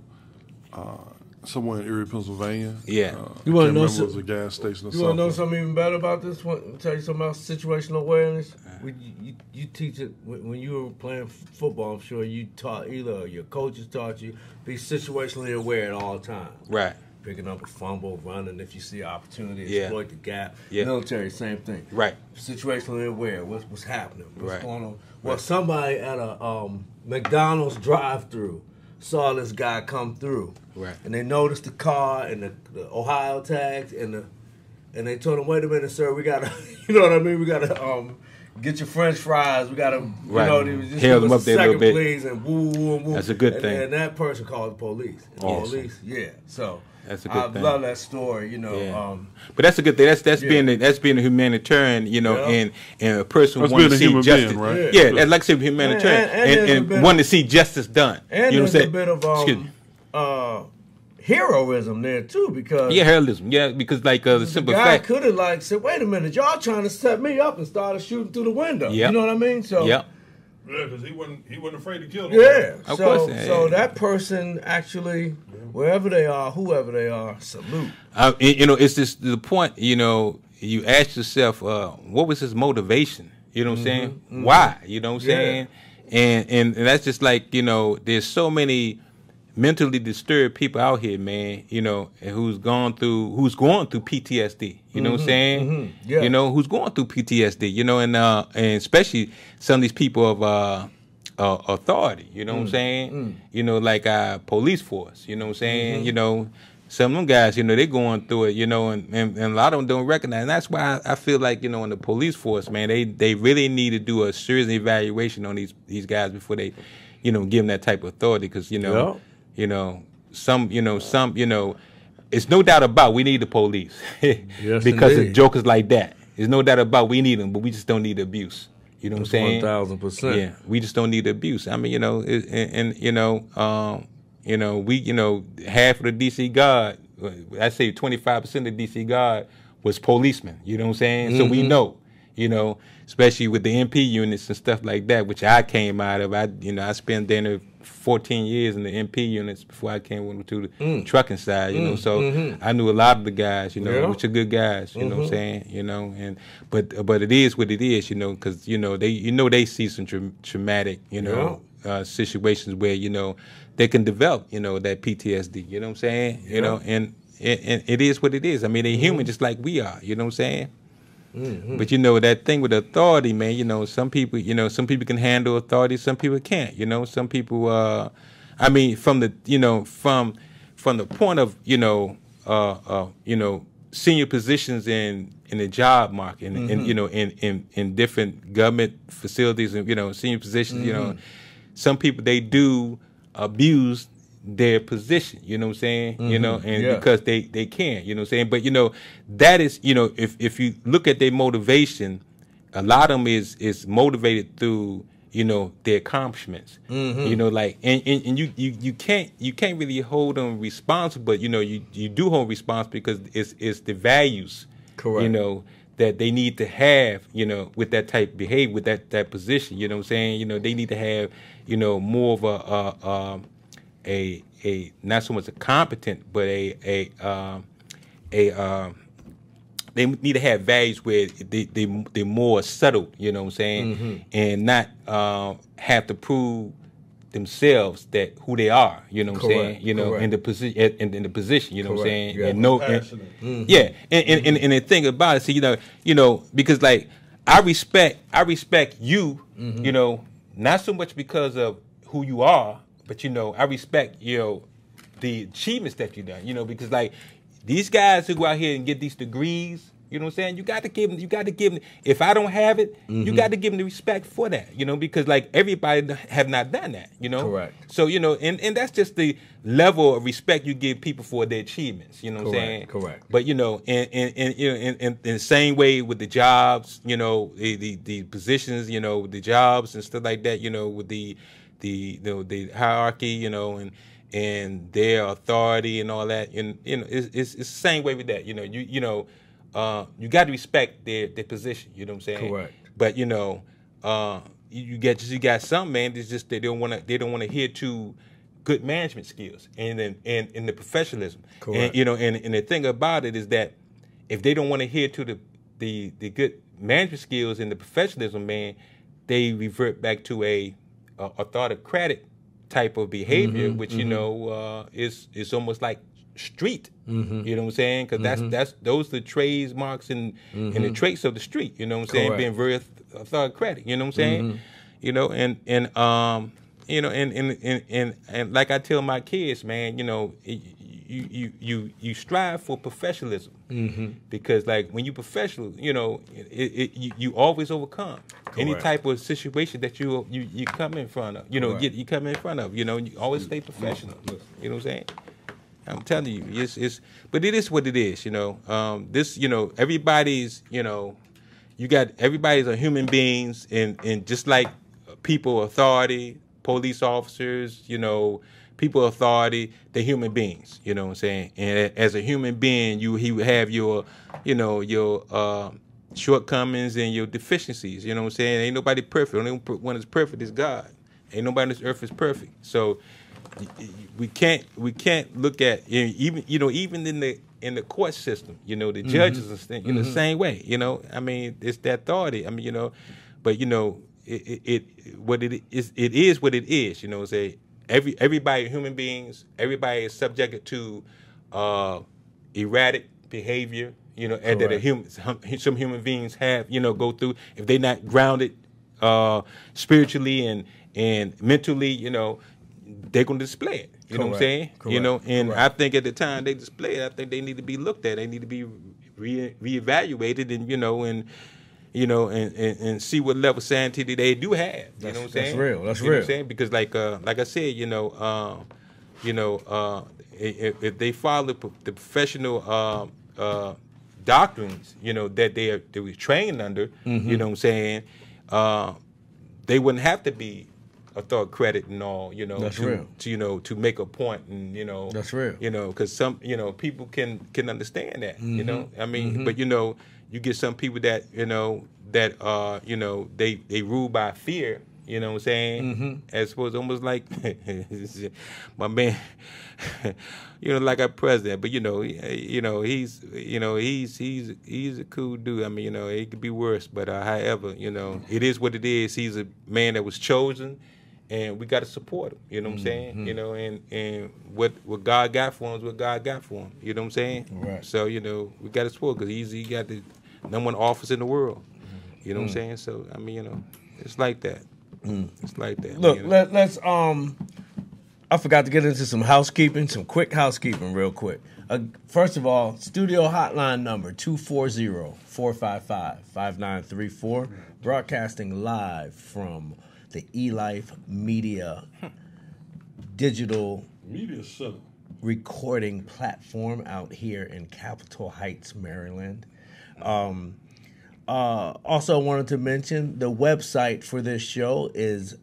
B: somewhere in Erie, Pennsylvania.
D: Yeah.
A: You wanna
B: can't
A: know
B: remember,
A: some-
B: it was a gas station or
A: You want to know
B: something.
A: something even better about this one? I'll tell you something about situational awareness. You teach it when you were playing football. I'm sure you taught either your coaches taught you be situationally aware at all times.
D: Right.
A: Picking up a fumble, running if you see an opportunity,
D: Yeah.
A: exploit the gap.
D: Yeah.
A: Military, same thing.
D: Right.
A: Situationally aware. What's happening? What's
D: Right.
A: going on? Well, somebody at a McDonald's drive-through saw this guy come through.
D: Right.
A: And they noticed the car and the Ohio tags and they told him, "Wait a minute, sir, we gotta, you know what I mean? We gotta get your French fries. We gotta,
D: Right.
A: just
D: Hail
A: give
D: them
A: us
D: up there a little
A: second,
D: bit.
A: please." And woo, woo, woo.
D: That's a good thing.
A: And that person called the police. And
D: Awesome.
A: the police, yeah. So
D: That's a good
A: I
D: thing.
A: love that story.
D: Yeah. But that's a good thing. That's
A: Yeah.
D: being a humanitarian,
A: Yeah.
D: and a person
B: That's
D: wanting
B: being
D: to
B: a
D: see
B: human
D: justice.
B: being, right?
A: Yeah.
D: Yeah, like I said, humanitarian,
A: And there's a
D: and
A: bit
D: wanting
A: of-
D: to see justice done.
A: And
D: you know what I'm
A: there's a
D: saying?
A: bit
D: Excuse me.
A: of heroism there too, because
D: Yeah, heroism. Yeah, because like the
A: the
D: simple
A: guy
D: fact.
A: could have said, "Wait a minute, y'all trying to set me up," and started shooting through the window.
D: Yep.
A: You know what I mean? So
D: Yep.
B: Yeah, because he wasn't afraid to kill
A: yeah.
D: Of
A: so
D: course, yeah.
A: so that person actually, wherever they are, whoever they are, salute.
D: It's just the point. You ask yourself, what was his motivation? You know what I'm saying? Why? You know what I'm
A: Yeah.
D: saying? And that's just like there's so many mentally disturbed people out here, man. And who's going through PTSD. You know what I'm saying?
A: Yeah.
D: Who's going through PTSD. And especially some of these people of authority. You know what I'm saying? Like our police force. You know what I'm saying? Some of them guys, they're going through it, and a lot of them don't recognize. And that's why I feel like, in the police force, man, they really need to do a serious evaluation on these guys before they, give them that type of authority. Because, some, it's no doubt about we need the police
A: Yes,
D: because
A: indeed.
D: of jokers like that. There's no doubt about we need them, but we just don't need the abuse. You know what I'm saying?
A: 1,000%.
D: Yeah, we just don't need the abuse. I mean, we, half of the DC Guard, I say 25% of the DC Guard was policemen. You know what I'm saying? So we know, you know, especially with the MP units and stuff like that, which I came out of. I spent there 14 years in the MP units before I came to the trucking side, you know. So I knew a lot of the guys, you know, which are good guys, you know what I'm saying, you know. And but it is what it is, you know, because they see some traumatic, you know, situations where they can develop, that PTSD. You know what I'm saying? You know, and it is what it is. I mean, they're human just like we are. You know what I'm saying? But that thing with authority, man. Some people can handle authority. Some people can't. Some people. I mean, from the point of senior positions in the job market, and in different government facilities, and senior positions. Some people, they do abuse their position, you know what I'm saying? Because they can, you know what I'm saying? But that is, if you look at their motivation, a lot of them is motivated through, their accomplishments. Like and you can't really hold them responsible, but you do hold responsible because it's the values, correct, that they need to have, with that type of behavior, with that position, you know what I'm saying? They need to have, more of a not so much a competent, but they need to have values where they're more settled, you know what I'm saying, and not have to prove themselves that who they are, you know what I'm saying, in the position, in the position, you know what I'm saying, and yeah, and the thing about it, see, because like I respect you, not so much because of who you are, but I respect the achievements that you've done, because like these guys who go out here and get these degrees, you know what I'm saying? You got to give them. If I don't have it, you got to give them the respect for that, because like everybody have not done that, Correct. So and that's just the level of respect you give people for their achievements, you know what I'm saying? Correct. But in the same way with the jobs, the positions, the jobs and stuff like that, with the hierarchy, and their authority and all that, and it's the same way with that, you got to respect their position, you know what I'm saying? Correct. But you got some, man, it's just they don't want to adhere to good management skills and in the professionalism. Correct. And and the thing about it is that if they don't want to adhere to the good management skills and the professionalism, man, they revert back to a autocratic type of behavior, which is almost like street. You know what I'm saying? Because those are the trademarks and the traits of the street. You know what I'm saying? Being very autocratic. You know what I'm saying? And like I tell my kids, man, you strive for professionalism, because like when you professional, you always overcome any type of situation that you come in front of. You come in front of. You always stay professional. You know what I'm saying? I'm telling you, but it is what it is. This, everybody's, everybody's are human beings, and just like people, authority, police officers, people authority, they're human beings, you know what I'm saying? And as a human being, he would have your shortcomings and your deficiencies, you know what I'm saying? Ain't nobody perfect. Only one is perfect is God. Ain't nobody on this earth is perfect. So we can't look at, even in the court system, the judges are the same way, I mean, it's that authority. I mean, but it is what it is, say everybody, human beings, everybody is subjected to erratic behavior, and that some human beings have, go through if they're not grounded spiritually and mentally, they're going to display it. You know what I'm saying? Correct. And I think at the time they display it, I think they need to be looked at. They need to be reevaluated, and see what level of sanity they do have. You know what I'm saying? That's real. That's real. Know what I'm saying? Because like I said, if they follow the professional doctrines, that they were trained under, you know what I'm saying, they wouldn't have to be thought credit and all,
A: That's real.
D: To make a point, and
A: That's real.
D: Because some people can understand that, I mean,
A: Mm-hmm.
D: but you get some people that they rule by fear. You know what I'm saying?
A: Mm-hmm.
D: As opposed almost like my man, like our president. But he's a cool dude. I mean, it could be worse. But however, it is what it is. He's a man that was chosen, and we got to support him. You know what I'm saying? And what God got for him is what God got for him. You know what I'm saying?
A: Right.
D: So we got to support because he got the #1 office in the world. You know what I'm saying? So I mean, it's like that. It's like that.
A: Look, let's I forgot to get into some quick housekeeping real quick. First of all, studio hotline number 240-455-5934, broadcasting live from the eLife Media digital
B: Media Center
A: recording platform out here in Capitol Heights, Maryland. Also wanted to mention the website for this show is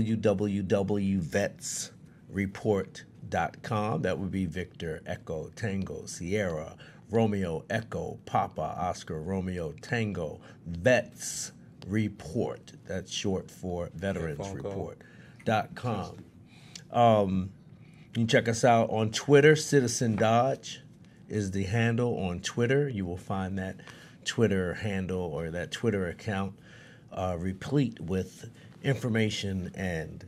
A: www.vetsreport.com. That would be Victor, Echo, Tango, Sierra, Romeo, Echo, Papa, Oscar, Romeo, Tango, Vets Report. That's short for veteransreport.com. You can check us out on Twitter. Citizen Dodge is the handle on Twitter. You will find that Twitter handle or that Twitter account replete with information and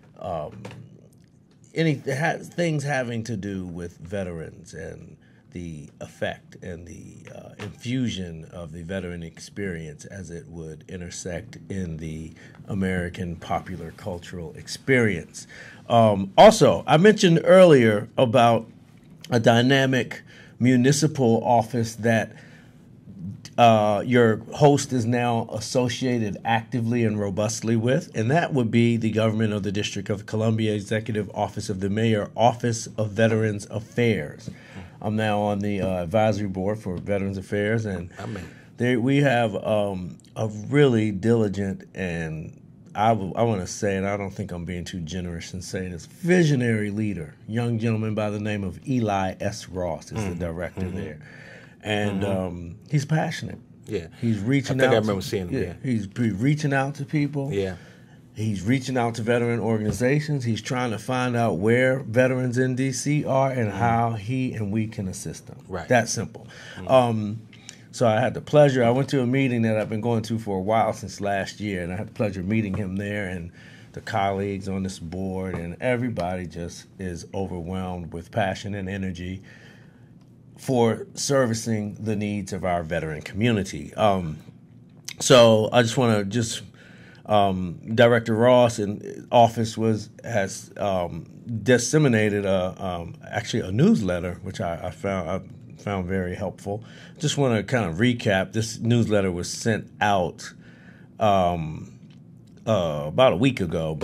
A: things having to do with veterans and the effect and the infusion of the veteran experience as it would intersect in the American popular cultural experience. Also, I mentioned earlier about a dynamic municipal office that your host is now associated actively and robustly with, and that would be the government of the District of Columbia Executive Office of the Mayor, Office of Veterans Affairs. I'm now on the advisory board for Veterans Affairs, and we have a really diligent and I want to say, and I don't think I'm being too generous in saying this, visionary leader, young gentleman by the name of Eli S. Ross is the director there. And he's passionate.
D: Yeah.
A: He's reaching out.
D: I remember seeing him. Yeah.
A: He's reaching out to people.
D: Yeah.
A: He's reaching out to veteran organizations. He's trying to find out where veterans in D.C. are and how he and we can assist them.
D: Right.
A: That simple. So I had the pleasure. I went to a meeting that I've been going to for a while since last year, and I had the pleasure of meeting him there and the colleagues on this board, and everybody just is overwhelmed with passion and energy for servicing the needs of our veteran community. So I just want to Director Ross in office has disseminated actually a newsletter, which I found very helpful. Just want to kind of recap. This newsletter was sent out about a week ago,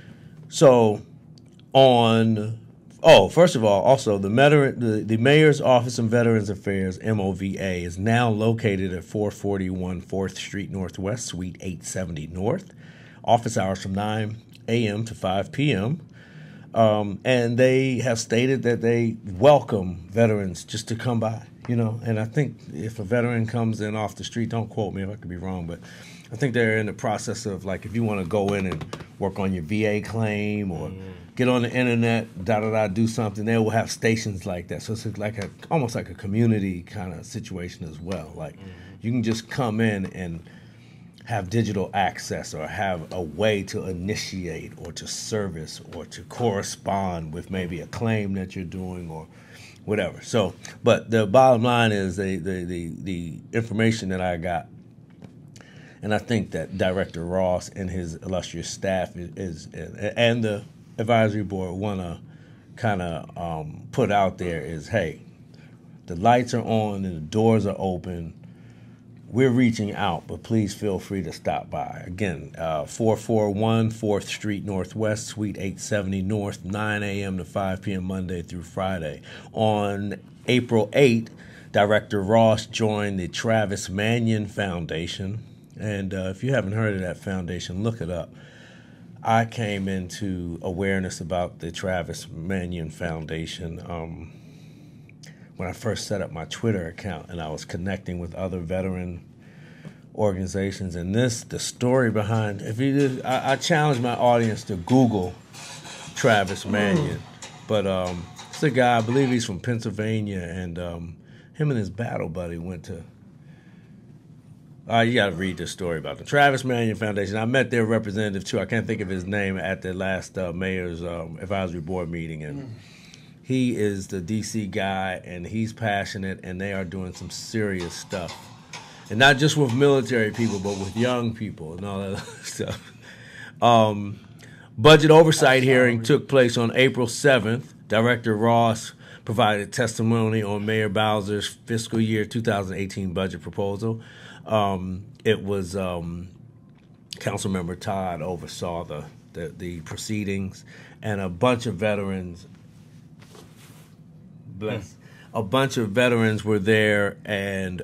A: first of all, also the Mayor's Office of Veterans Affairs, MOVA, is now located at 441 4th Street Northwest, Suite 870 North. Office hours from 9 a.m. to 5 p.m. And they have stated that they welcome veterans just to come by, And I think if a veteran comes in off the street, don't quote me if I could be wrong, but I think they're in the process of, like, if you want to go in and work on your VA claim or get on the internet, do something, they will have stations like that. So it's like almost like a community kind of situation as well. Like you can just come in and have digital access or have a way to initiate or to service or to correspond with maybe a claim that you're doing or whatever. So, but the bottom line is the information that I got, and I think that Director Ross and his illustrious staff and the advisory board want to kind of put out there is, hey, the lights are on and the doors are open. We're reaching out, but please feel free to stop by. Again, 441 4th Street Northwest, Suite 870 North, 9 a.m. to 5 p.m. Monday through Friday. On April 8th, Director Ross joined the Travis Manion Foundation. And if you haven't heard of that foundation, look it up. I came into awareness about the Travis Manion Foundation when I first set up my Twitter account, and I was connecting with other veteran organizations. And the story behind, I challenge my audience to Google Travis Manion, but it's a guy, I believe he's from Pennsylvania, and him and his battle buddy went to. You got to read this story about the Travis Manion Foundation. I met their representative too. I can't think of his name at the last mayor's advisory board meeting, and he is the DC guy, and he's passionate, and they are doing some serious stuff, and not just with military people, but with young people and all that other stuff. Budget oversight hearing took place on April 7th. Director Ross provided testimony on Mayor Bowser's fiscal year 2018 budget proposal. It was Councilmember Todd oversaw the proceedings, and a bunch of veterans. A bunch of veterans were there, and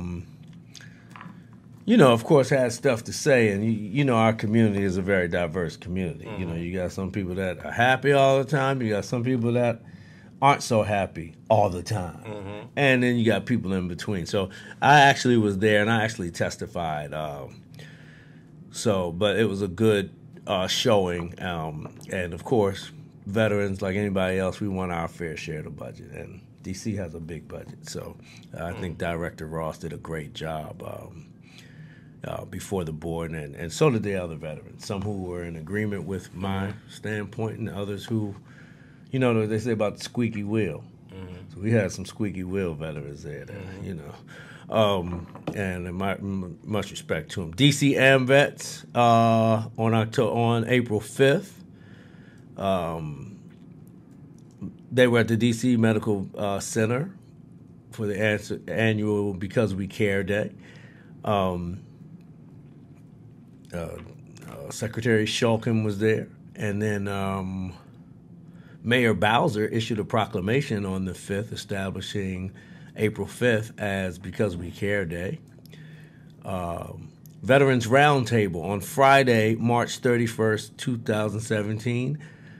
A: of course, had stuff to say. And our community is a very diverse community. Mm-hmm. You got some people that are happy all the time. You got some people that aren't so happy all the time. Mm-hmm. And then you got people in between. So I actually was there, and I actually testified. But it was a good showing. And, of course, veterans, like anybody else, we want our fair share of the budget. And D.C. has a big budget. So I think Director Ross did a great job before the board, and so did the other veterans. Some who were in agreement with my standpoint, and others who, they say about the squeaky wheel. Mm-hmm. So we had some squeaky wheel veterans there, and much respect to them. DC AMVETS on April 5th. They were at the DC Medical Center for the annual Because We Care Day. Secretary Shulkin was there, and then Mayor Bowser issued a proclamation on the 5th establishing April 5th as Because We Care Day. Veterans Roundtable on Friday, March 31st, 2017.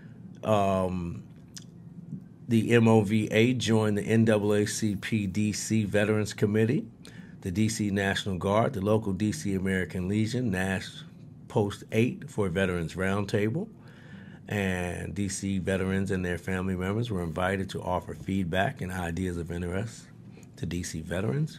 A: The MOVA joined the NAACP DC Veterans Committee, the DC National Guard, the local DC American Legion, Nash Post 8 for Veterans Roundtable. And DC veterans and their family members were invited to offer feedback and ideas of interest to DC veterans.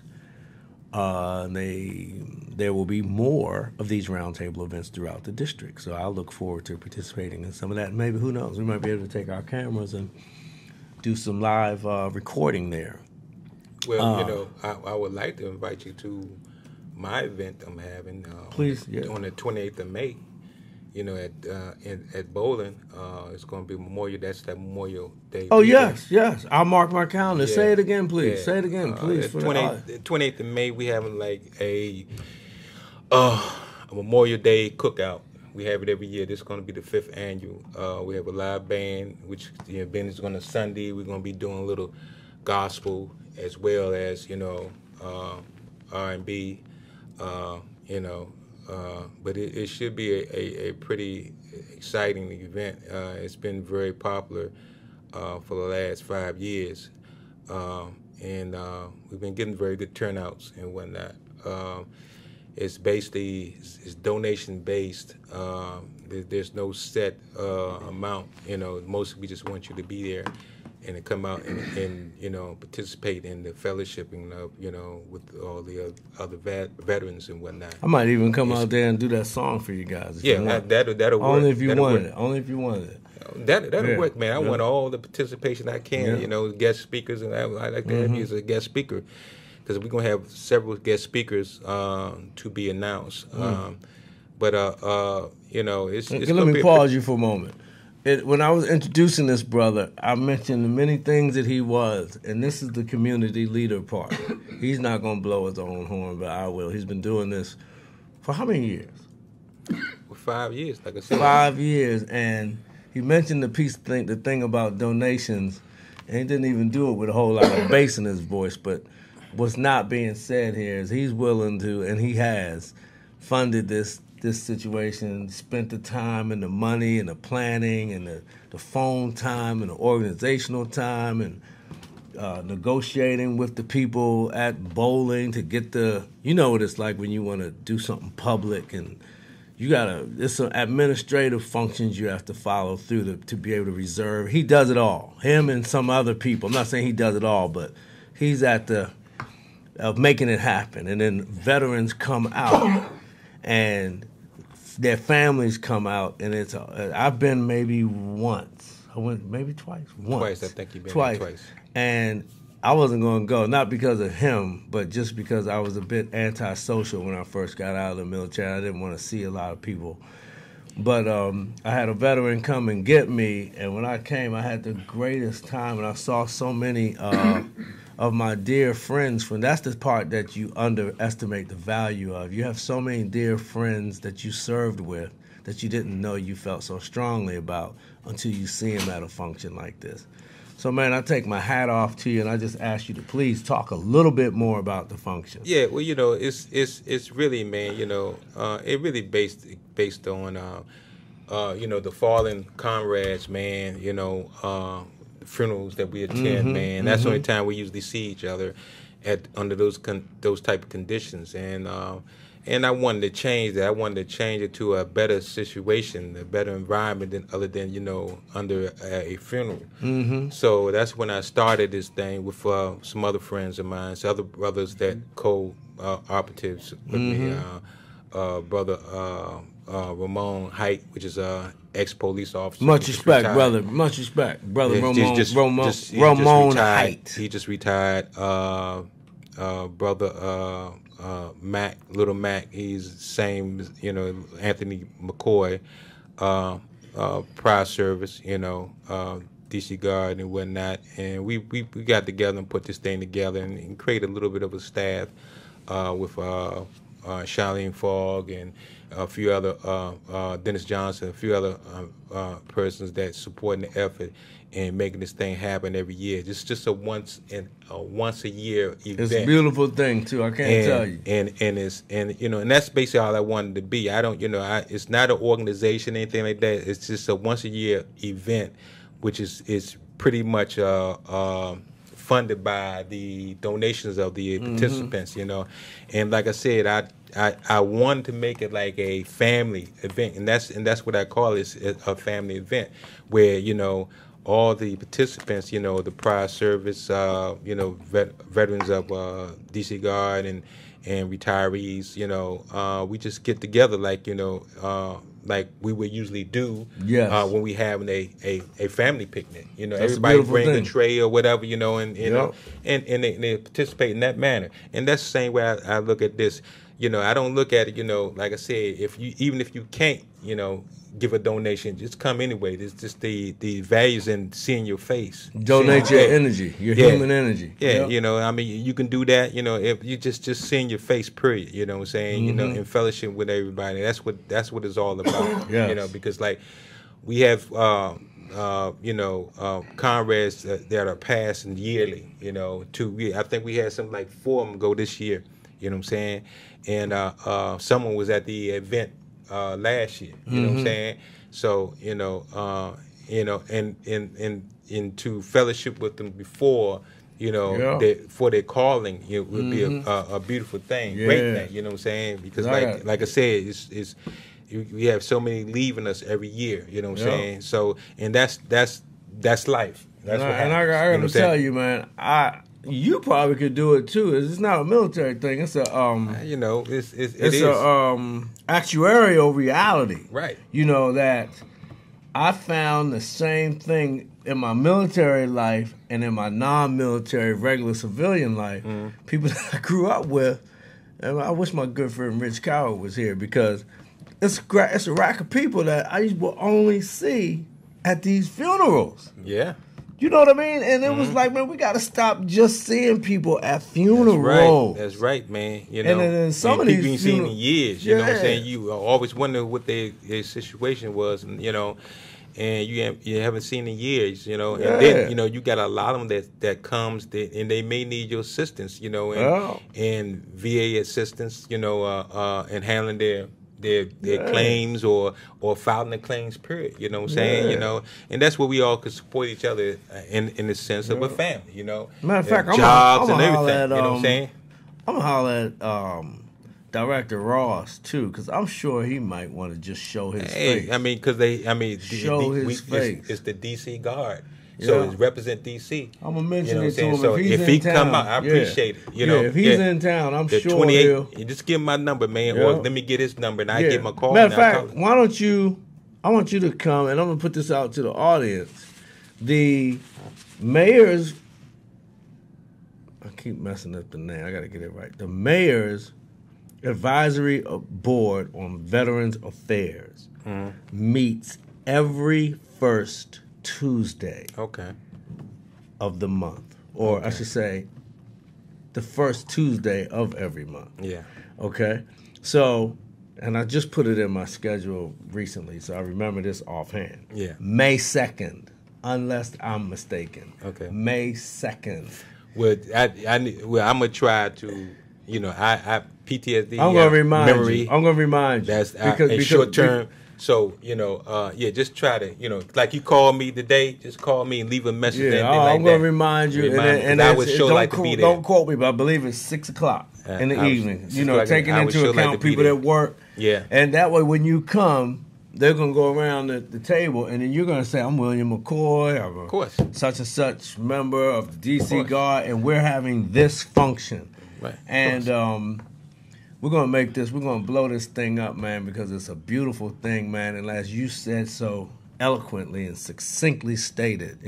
A: There will be more of these roundtable events throughout the district, so I look forward to participating in some of that. Maybe, who knows, we might be able to take our cameras and do some live recording there.
D: Well, I would like to invite you to my event I'm having
A: please, yeah.
D: On the 28th of May. At Bowling, it's going to be Memorial. That's that Memorial Day.
A: Oh, yes. I'll mark my calendar. Yeah. Say it again, please. Yeah. Say it again, please.
D: 28th of May, we having like a Memorial Day cookout. We have it every year. This is going to be the 5th annual. We have a live band, which the event is going to Sunday. We're going to be doing a little gospel as well as R&B. But it should be a pretty exciting event. It's been very popular for the last 5 years, and we've been getting very good turnouts and whatnot. It's donation based. There's no set amount. Mostly we just want you to be there and to come out and participate in the fellowshipping of with all the other veterans and whatnot.
A: I might even come out there and do that song for you guys.
D: That'll work.
A: Only if you wanted it. Only if you wanted it.
D: That'll work, man. I want all the participation I can. Guest speakers, and I like to have you as a guest speaker because we're gonna have several guest speakers to be announced. It's
A: let me pause you for a moment. When I was introducing this brother, I mentioned the many things that he was, and this is the community leader part. He's not going to blow his own horn, but I will. He's been doing this for how many years?
D: For 5 years, like I said.
A: 5 years, and he mentioned the thing about donations, and he didn't even do it with a whole lot of bass in his voice, but what's not being said here is he's willing to, and he has, funded this this situation, spent the time and the money and the planning and the phone time and the organizational time and negotiating with the people at bowling to get you know what it's like when you want to do something public, and it's some administrative functions you have to follow through to be able to reserve. He does it all. Him and some other people. I'm not saying he does it all, but he's at of making it happen. And then veterans come out and their families come out, and I've been maybe once. I went maybe twice.
D: Twice, I think you've been twice.
A: And I wasn't going to go, not because of him, but just because I was a bit antisocial when I first got out of the military. I didn't want to see a lot of people. But I had a veteran come and get me, and when I came, I had the greatest time, and I saw so many of my dear friends. That's the part that you underestimate the value of. You have so many dear friends that you served with that you didn't know you felt so strongly about until you see them at a function like this. So, man, I take my hat off to you, and I just ask you to please talk a little bit more about the function.
D: Yeah, well, it's really, man, it really based on, the fallen comrades, man, funerals that we attend, man. That's the only time we usually see each other under those type of conditions, and I wanted to change that. I wanted to change it to a better situation, a better environment other than under a funeral. So that's when I started this thing with some other friends of mine, some other brothers that co-operatives with me. Brother Ramon Height, which is ex-police officer.
A: Much respect, retired. Brother. Much respect, brother. Ramon Height.
D: He just retired. Brother Mac, Little Mac. He's the same, Anthony McCoy, prior service, DC Guard and whatnot. And we got together and put this thing together and created a little bit of a staff with Charlene Fogg and a few other, Dennis Johnson, a few other persons that supporting the effort and making this thing happen every year. It's just a once a year event.
A: It's a beautiful thing too. I can't tell you.
D: And that's basically all I wanted to be. I don't, it's not an organization or anything like that. It's just a once a year event, which is pretty much funded by the donations of the participants. And like I said, I wanted to make it like a family event, and that's what I call it, a family event, where all the participants, the prior service, veterans of DC Guard and retirees, we just get together like we would usually do when we having a family picnic. Everybody bring a tray or whatever, and they participate in that manner. And that's the same way I look at this. I don't look at it, like I said, even if you can't, give a donation, just come anyway. It's just the values in seeing your face.
A: Donate your energy, your human energy.
D: Yeah, you can do that, if you just seeing your face, period, you know what I'm saying, in fellowship with everybody. That's what it's all about, because like we have, comrades that are passing yearly, I think we had something like 4 of them go this year, you know what I'm saying? And someone was at the event last year, you know what I'm saying? So, and to fellowship with them before, before their calling, it would be a beautiful thing, great thing, you know what I'm saying? Because like I said, it's we have so many leaving us every year, you know what I'm saying? So, and that's life. That's what happens.
A: And I got to tell you, man, you probably could do it too. It's not a military thing. It's a
D: it's
A: a actuarial reality.
D: Right.
A: That I found the same thing in my military life and in my non-military regular civilian life. People that I grew up with, and I wish my good friend Rich Coward was here, because it's a rack of people that I will only see at these funerals.
D: Yeah.
A: You know what I mean? And it was like, man, we got to stop just seeing people at funerals.
D: That's right, man.
A: And then some of these
D: people ain't seen in years. You know what I'm saying? You always wonder what their situation was, and and you haven't seen in years. And then you got a lot of them that comes and they may need your assistance. And VA assistance. And handling claims or filing the claims. Period. You know what I'm saying? You know, and that's where we all could support each other in the sense of a family. You know,
A: matter of fact,
D: jobs
A: I'm
D: and everything.
A: At,
D: you know what I'm saying?
A: I'm gonna holler at Director Ross too, because I'm sure he might want to just show his face.
D: I mean, because
A: show his face.
D: It's the DC Guard. So it's represent DC.
A: I'm gonna mention it to him.
D: So if he come out, I appreciate it. You know,
A: if he's in town, I'm sure
D: 28.
A: he'll.
D: You just give him my number, man, or let me get his number, and I give him a call.
A: Matter of fact, why don't you? I want you to come, and I'm gonna put this out to the audience. The mayor's. I keep messing up the name. I gotta get it right. The mayor's advisory board on Veterans Affairs meets every first Tuesday of the month, or I should say the first Tuesday of every month.
D: Yeah.
A: Okay? So, and I just put it in my schedule recently, so I remember this offhand.
D: Yeah.
A: May 2nd, unless I'm mistaken.
D: Okay.
A: May 2nd.
D: Well, I'm going to try to, you know, I PTSD.
A: I'm going to remind you. I'm going to remind you.
D: That's because short term. So, you know, just try to, you know, like you call me today, just call me and leave a message.
A: Yeah, I'm going to remind you.
D: And I would sure like to be there.
A: Don't quote me, but I believe it's 6 o'clock in the evening. You know, taking into account people that work.
D: Yeah.
A: And that way when you come, they're going to go around the table, and then you're going to say, I'm William McCoy. I'm
D: of course.
A: Such and such member of the D.C. Guard, and we're having this function.
D: Right.
A: And we're going to make this, we're going to blow this thing up, man, because it's a beautiful thing, man. And as you said so eloquently and succinctly stated,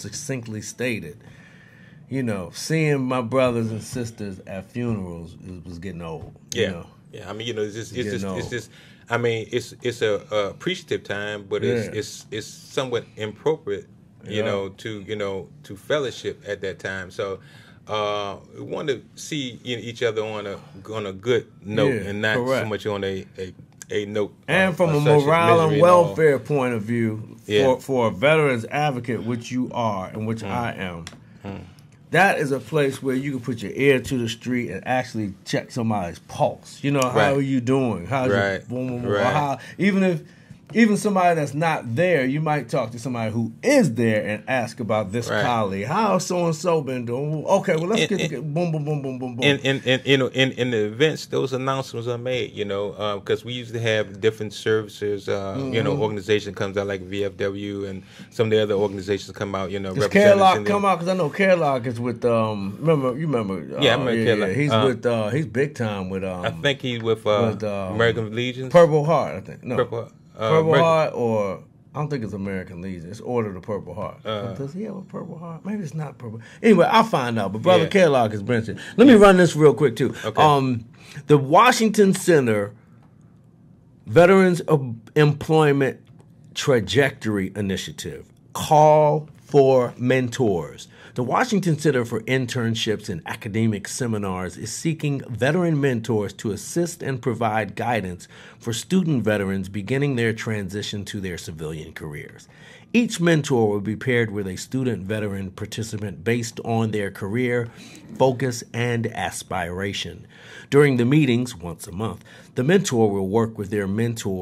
A: you know, seeing my brothers and sisters at funerals was getting old.
D: Yeah.
A: You know?
D: Yeah. I mean, you know, it's just I mean, it's a appreciative time, but it's somewhat inappropriate, you know, to fellowship at that time. So we want to see each other on a good note and not so much on a note.
A: And from a morale and welfare point of view, for a veterans advocate, which you are and which I am, that is a place where you can put your ear to the street and actually check somebody's pulse. You know, how are you doing? How's your boom, boom, boom? How, even somebody that's not there, you might talk to somebody who is there and ask about this colleague. How's so and so been doing? Okay, well let's get boom, boom, boom, boom, boom, boom.
D: And you know, in the events, those announcements are made. You know, because we usually have different services. You know, organization comes out like VFW, and some of the other organizations come out. You know,
A: does Carlock come out? Because I know Carlock is with you remember?
D: Yeah, I remember Carlock.
A: He's with he's big time with.
D: I think he's with American Legion.
A: Purple Heart, I think. No.
D: Purple
A: Heart, or I don't think it's American Legion. It's Order of the Purple Heart. Does he have a Purple Heart? Maybe it's not Purple. Anyway, I'll find out. But Brother Kellogg is mentioned. Let me run this real quick too.
D: Okay.
A: The Washington Center Veterans Employment Trajectory Initiative. Call for mentors. The Washington Center for Internships and Academic Seminars is seeking veteran mentors to assist and provide guidance for student veterans beginning their transition to their civilian careers. Each mentor will be paired with a student veteran participant based on their career, focus, and aspiration. During the meetings, once a month, the mentor will work with their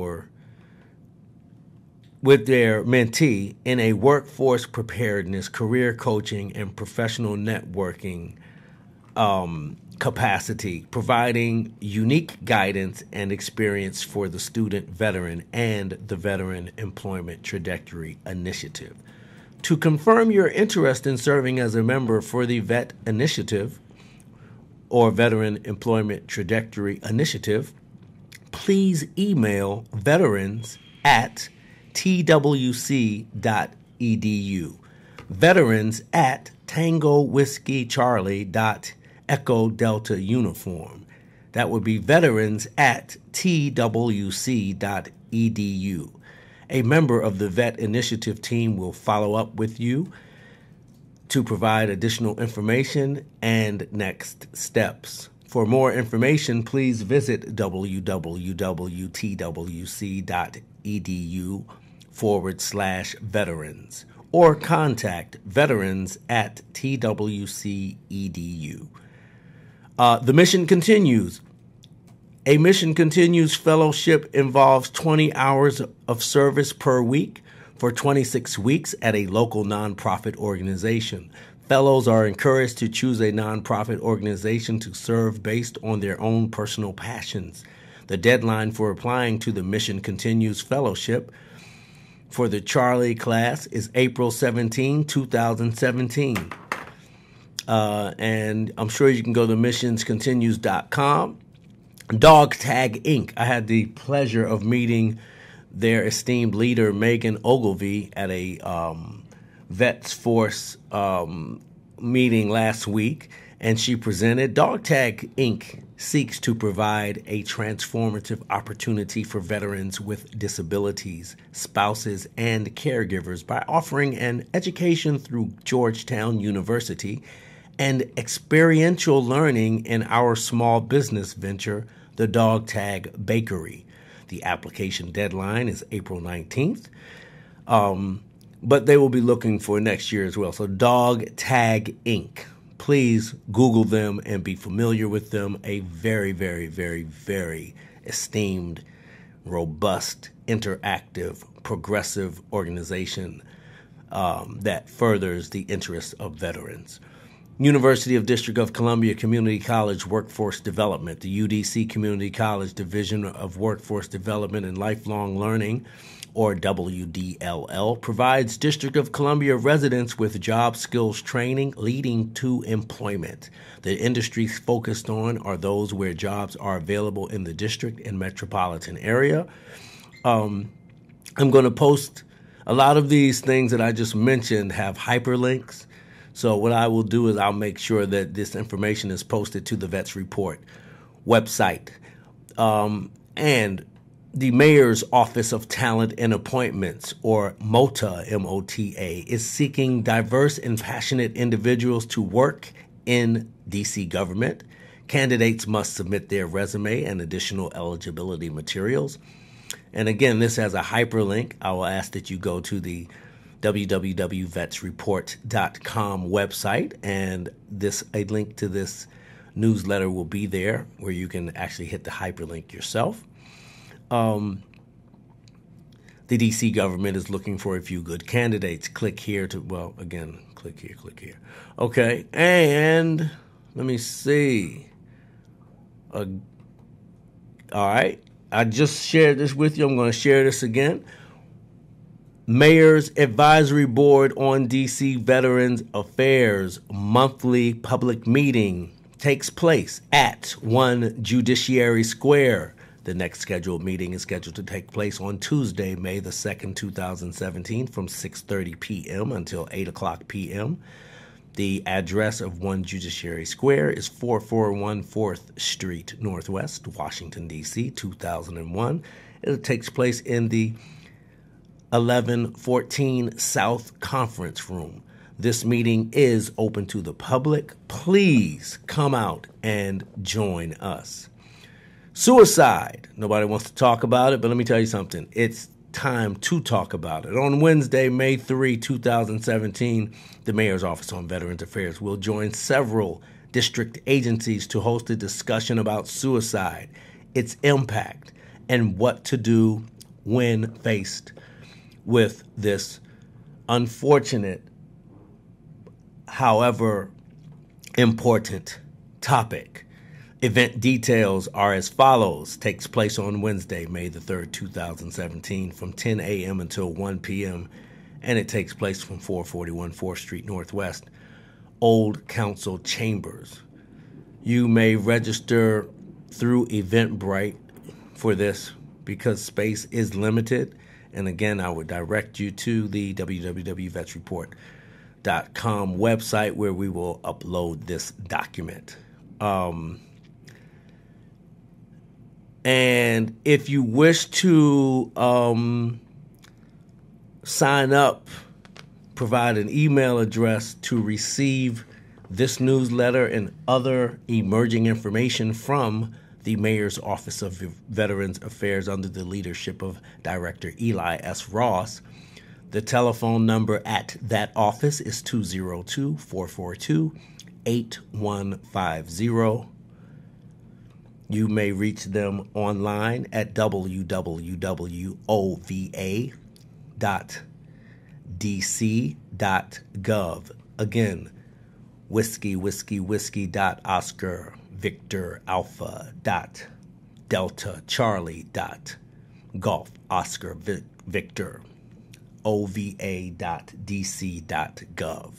A: mentee in a workforce preparedness, career coaching, and professional networking capacity, providing unique guidance and experience for the student veteran and the Veteran Employment Trajectory Initiative. To confirm your interest in serving as a member for the VET Initiative or Veteran Employment Trajectory Initiative, please email veterans@twc.edu. veterans@tangowhiskeycharlie.echo Delta Uniform. That would be veterans@twc.edu. A member of the VET Initiative team will follow up with you to provide additional information and next steps. For more information, please visit www.twc.edu/veterans or contact veterans@twc.edu. The mission continues, A Mission Continues fellowship involves 20 hours of service per week for 26 weeks at a local nonprofit organization. Fellows are encouraged to choose a nonprofit organization to serve based on their own personal passions. The deadline for applying to the Mission Continues Fellowship for the Charlie class is April 17, 2017. And I'm sure you can go to missionscontinues.com. Dog Tag Inc. I had the pleasure of meeting their esteemed leader, Megan Ogilvie, at a Vets Force meeting last week, and she presented. Dog Tag Inc. seeks to provide a transformative opportunity for veterans with disabilities, spouses, and caregivers by offering an education through Georgetown University and experiential learning in our small business venture, the Dog Tag Bakery. The application deadline is April 19th, but they will be looking for next year as well. So Dog Tag Inc. Please Google them and be familiar with them. A very, very, very, very esteemed, robust, interactive, progressive organization that furthers the interests of veterans. University of District of Columbia Community College Workforce Development, the UDC Community College Division of Workforce Development and Lifelong Learning, or WDLL, provides District of Columbia residents with job skills training leading to employment. The industries focused on are those where jobs are available in the district and metropolitan area. I'm going to post a lot of these things that I just mentioned have hyperlinks. So what I will do is I'll make sure that this information is posted to the Vets Report website. And the Mayor's Office of Talent and Appointments, or MOTA, M-O-T-A, is seeking diverse and passionate individuals to work in D.C. government. Candidates must submit their resume and additional eligibility materials. And again, this has a hyperlink. I will ask that you go to the www.vetsreport.com website, and a link to this newsletter will be there where you can actually hit the hyperlink yourself. The D.C. government is looking for a few good candidates. Click here click here. Okay, and let me see. All right, I just shared this with you. I'm going to share this again. Mayor's Advisory Board on D.C. Veterans Affairs monthly public meeting takes place at 1 Judiciary Square. The next scheduled meeting is scheduled to take place on Tuesday, May the 2nd, 2017, from 6:30 p.m. until 8 o'clock p.m. The address of 1 Judiciary Square is 441 4th Street Northwest, Washington, D.C., 2001. It takes place in the 1114 South Conference Room. This meeting is open to the public. Please come out and join us. Suicide. Nobody wants to talk about it, but let me tell you something. It's time to talk about it. On Wednesday, May 3, 2017, the Mayor's Office on Veterans Affairs will join several district agencies to host a discussion about suicide, its impact, and what to do when faced with this unfortunate, however important topic. Event details are as follows. Takes place on Wednesday, May the 3rd, 2017, from 10 a.m. until 1 p.m., and it takes place from 441 4th Street Northwest, Old Council Chambers. You may register through Eventbrite for this because space is limited. And again, I would direct you to the www.vetsreport.com website where we will upload this document. And if you wish to sign up, provide an email address to receive this newsletter and other emerging information from the Mayor's Office of Veterans Affairs under the leadership of Director Eli S. Ross. The telephone number at that office is 202-442-8150. You may reach them online at www.ova.dc.gov. Again, whiskey.Oscar Victor Alpha Delta Charlie Golf Oscar Victor ova.dc.gov.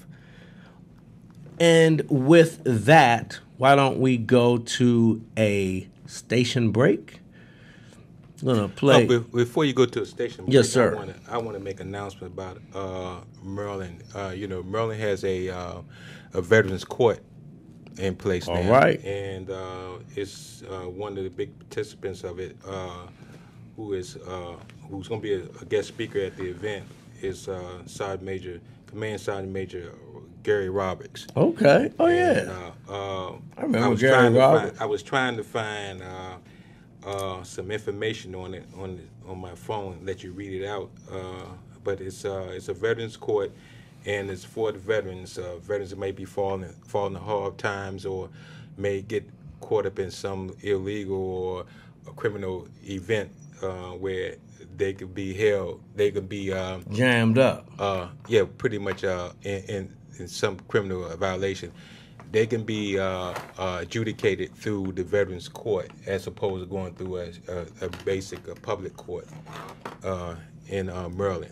A: And with that, why don't we go to a station break? I'm gonna play.
D: Before you go to a station break,
A: yes, sir.
D: I want to make an announcement about Maryland. Maryland has a veterans court in place now.
A: All right.
D: And it's one of the big participants of it, who's going to be a guest speaker at the event, is Command Sergeant Major Gary Roberts.
A: Okay. Oh, yeah.
D: And,
A: I remember Gary Roberts.
D: I was trying to find some information on it on my phone, let you read it out. But it's a veterans court, and it's for the veterans. Veterans that may be falling hard times or may get caught up in some illegal or a criminal event where they could be held. They could be
A: jammed up.
D: Pretty much in some criminal violation. They can be adjudicated through the Veterans Court as opposed to going through a basic public court in Maryland.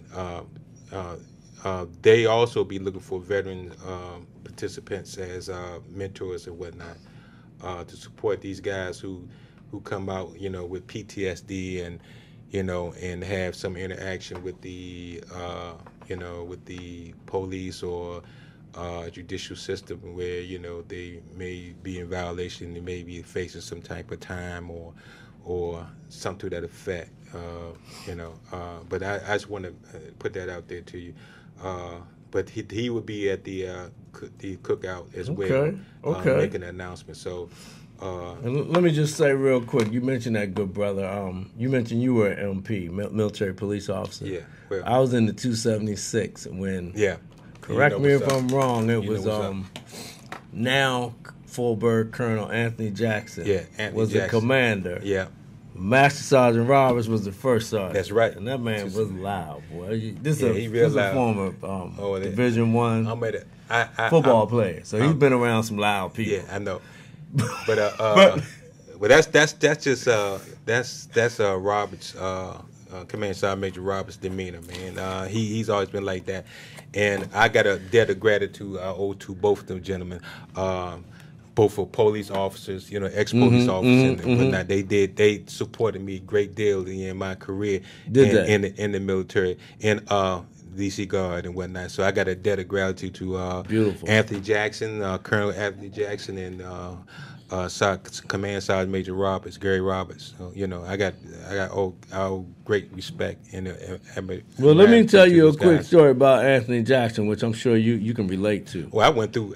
D: They also be looking for veteran participants as mentors and whatnot to support these guys who come out, with PTSD and and have some interaction with the with the police or judicial system where they may be in violation, they may be facing some type of time or something to that effect. But I just want to put that out there to you. But he would be at the cookout as well, making an announcement. So.
A: And let me just say real quick, you mentioned that, good brother. You mentioned you were an MP, military police officer.
D: Yeah. Well,
A: I was in the 276 when.
D: Yeah.
A: Correct me if I'm wrong. It was now Fulbright Colonel Anthony Jackson.
D: Yeah, Anthony
A: was
D: Jackson.
A: The commander.
D: Yeah.
A: Master Sergeant Roberts was the first sergeant.
D: That's right.
A: And that man was loud, boy. This is
D: a
A: former Division I football player, so he's been around some loud people.
D: Yeah, I know. But that's just Roberts, Command Sergeant Major Roberts' demeanor, man. He's always been like that, and I got a debt of gratitude I owe to both of them gentlemen. Both for police officers, ex-police officers and whatnot. They supported me a great deal in my career in the military and DC Guard and whatnot. So I got a debt of gratitude to Anthony Jackson, Colonel Anthony Jackson, and Command Sergeant Major Roberts, Gary Roberts. So, I got great respect and
A: let me tell you a quick story about Anthony Jackson, which I'm sure you can relate to.
D: Well, I went through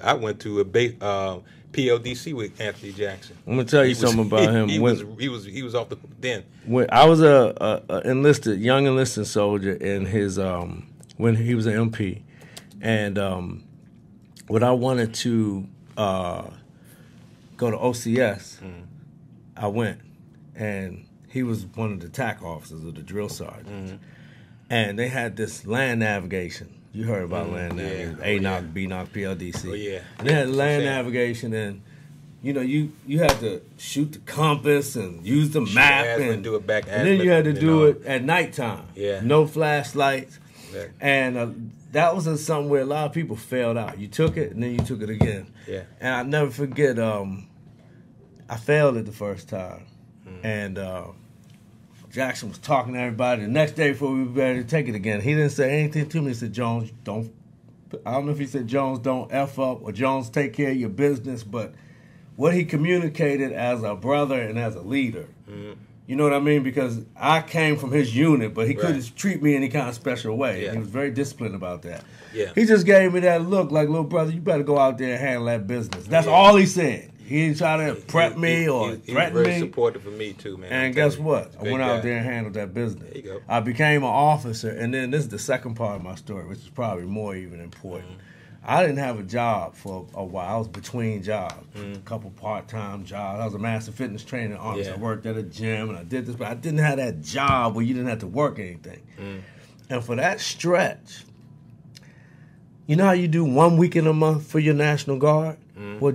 D: a PLDC with Anthony Jackson.
A: I'm gonna tell you something about him.
D: He was off the then.
A: When I was a young enlisted soldier in his when he was an MP, and when I wanted to go to OCS, I went, and he was one of the TAC officers of the drill sergeants, and they had this land navigation. You heard about land navigation, ANOC, BNOC, PLDC.
D: Oh, yeah.
A: And they had land navigation, and you had to shoot the compass and use the map and
D: do it back.
A: And then you had to do it at nighttime.
D: Yeah.
A: No flashlights.
D: Yeah.
A: And that was something where a lot of people failed out. You took it, and then you took it again.
D: Yeah.
A: And I'll never forget, I failed it the first time. And Jackson was talking to everybody. The next day before we were ready to take it again, he didn't say anything to me. He said, Jones, I don't know if he said, Jones, don't F up, or Jones, take care of your business, but what he communicated as a brother and as a leader, you know what I mean? Because I came from his unit, but he couldn't treat me any kind of special way.
D: Yeah.
A: He was very disciplined about that.
D: Yeah.
A: He just gave me that look like, little brother, you better go out there and handle that business. That's all he said. He didn't try to prep me or threaten me.
D: He was very supportive of me, too, man.
A: And guess what? I went out there and handled that business.
D: There you go.
A: I became an officer, and then this is the second part of my story, which is probably more even important. I didn't have a job for a while. I was between jobs, a couple part-time jobs. I was a master fitness trainer. I worked at a gym and I did this, but I didn't have that job where you didn't have to work anything. And for that stretch, you know how you do 1 weekend a month for your National Guard? Well,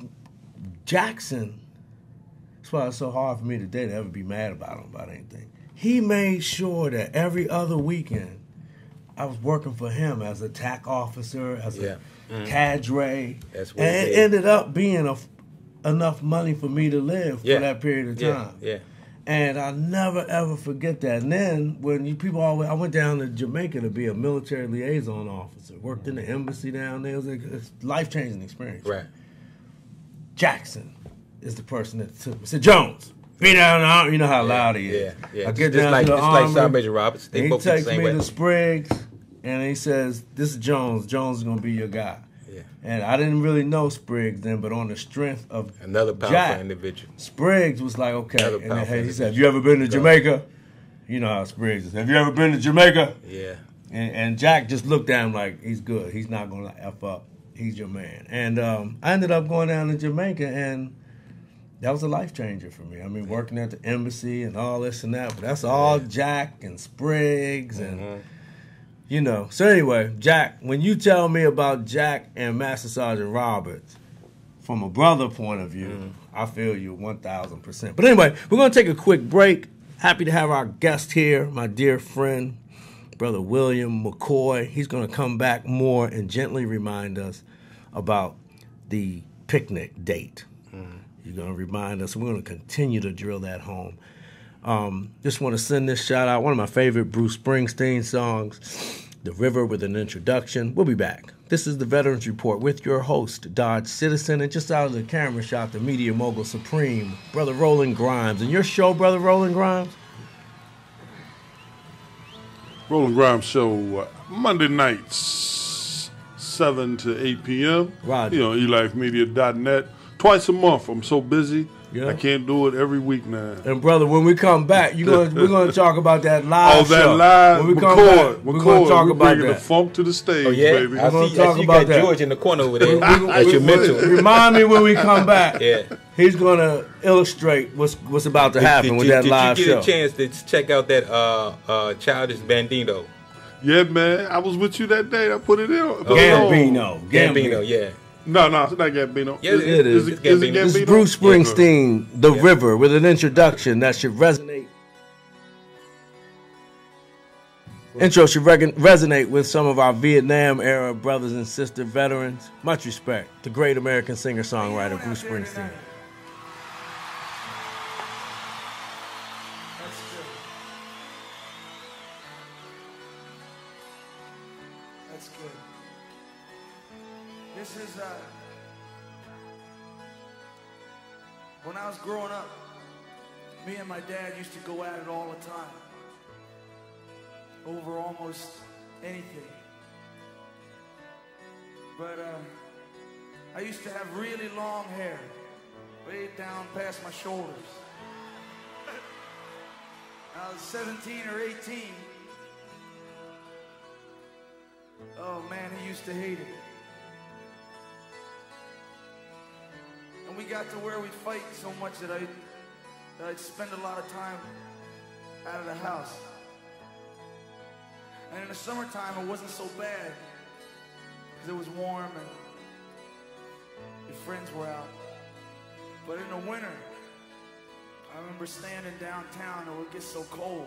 A: Jackson, that's why it's so hard for me today to ever be mad about him about anything. He made sure that every other weekend I was working for him as a TAC officer, as a cadre. And it ended up being enough money for me to live for that period of time. And I'll never, ever forget that. And then when I went down to Jamaica to be a military liaison officer, worked in the embassy down there. It was a life-changing experience.
D: Right.
A: Jackson is the person that took me. Said, Jones, be down in the army. You know how loud he is. I get down to the army.
D: Like Sergeant Roberts.
A: He takes me to Spriggs, and he says, this is Jones. Jones is going to be your guy. And I didn't really know Spriggs then, but on the strength of
D: another powerful individual,
A: Spriggs was like, okay. And then he said, have you ever been to Jamaica? You know how Spriggs is. Have you ever been to Jamaica?
D: Yeah.
A: And Jack just looked at him like, he's good. He's not going to F up. He's your man. And I ended up going down to Jamaica, and that was a life changer for me. I mean, working at the embassy and all this and that, but that's all Jack and Spriggs and... You know, so anyway, Jack, when you tell me about Jack and Master Sergeant Roberts, from a brother point of view, I feel you 1,000%. But anyway, we're going to take a quick break. Happy to have our guest here, my dear friend, Brother William McCoy. He's going to come back more and gently remind us about the picnic date. He's going to remind us. We're going to continue to drill that home. Just want to send this shout out. One of my favorite Bruce Springsteen songs, The River with an Introduction. We'll be back. This is the Veterans Report with your host, Dodge Citizen, and just out of the camera shot, the media mogul supreme, Brother Roland Grimes. And your show, Brother Roland Grimes?
B: Roland Grimes show Monday nights, 7 to 8 p.m.
A: Roger.
B: You know, elifemedia.net. Twice a month. I'm so busy. I can't do it every week now.
A: And brother, when we come back, we're going to talk about that live show.
B: Oh, that live.
A: When we come back, we're going to talk about
B: bringing
A: that.
B: the funk to the stage, baby.
A: I see
D: you got George in the corner over there. That's your mentor.
A: Remind me when we come back. He's going to illustrate what's about to happen with that live show.
D: Did you get a chance to check out that Childish Gambino?
B: Yeah, man. I was with you that day. I put it in.
A: Gambino,
B: yeah. No, it's not Gambino.
D: Yeah, it is.
B: Is it Gambino?
A: This is Bruce Springsteen, The River, with an introduction that should resonate. Intro should resonate with some of our Vietnam-era brothers and sister veterans. Much respect to great American singer-songwriter Bruce Springsteen.
E: That's good. This is, when I was growing up, me and my dad used to go at it all the time. Over almost anything. But I used to have really long hair, way down past my shoulders. I was 17 or 18. Oh man, he used to hate it. And we got to where we'd fight so much that I'd spend a lot of time out of the house. And in the summertime, it wasn't so bad because it was warm and your friends were out. But in the winter, I remember standing downtown and it would get so cold.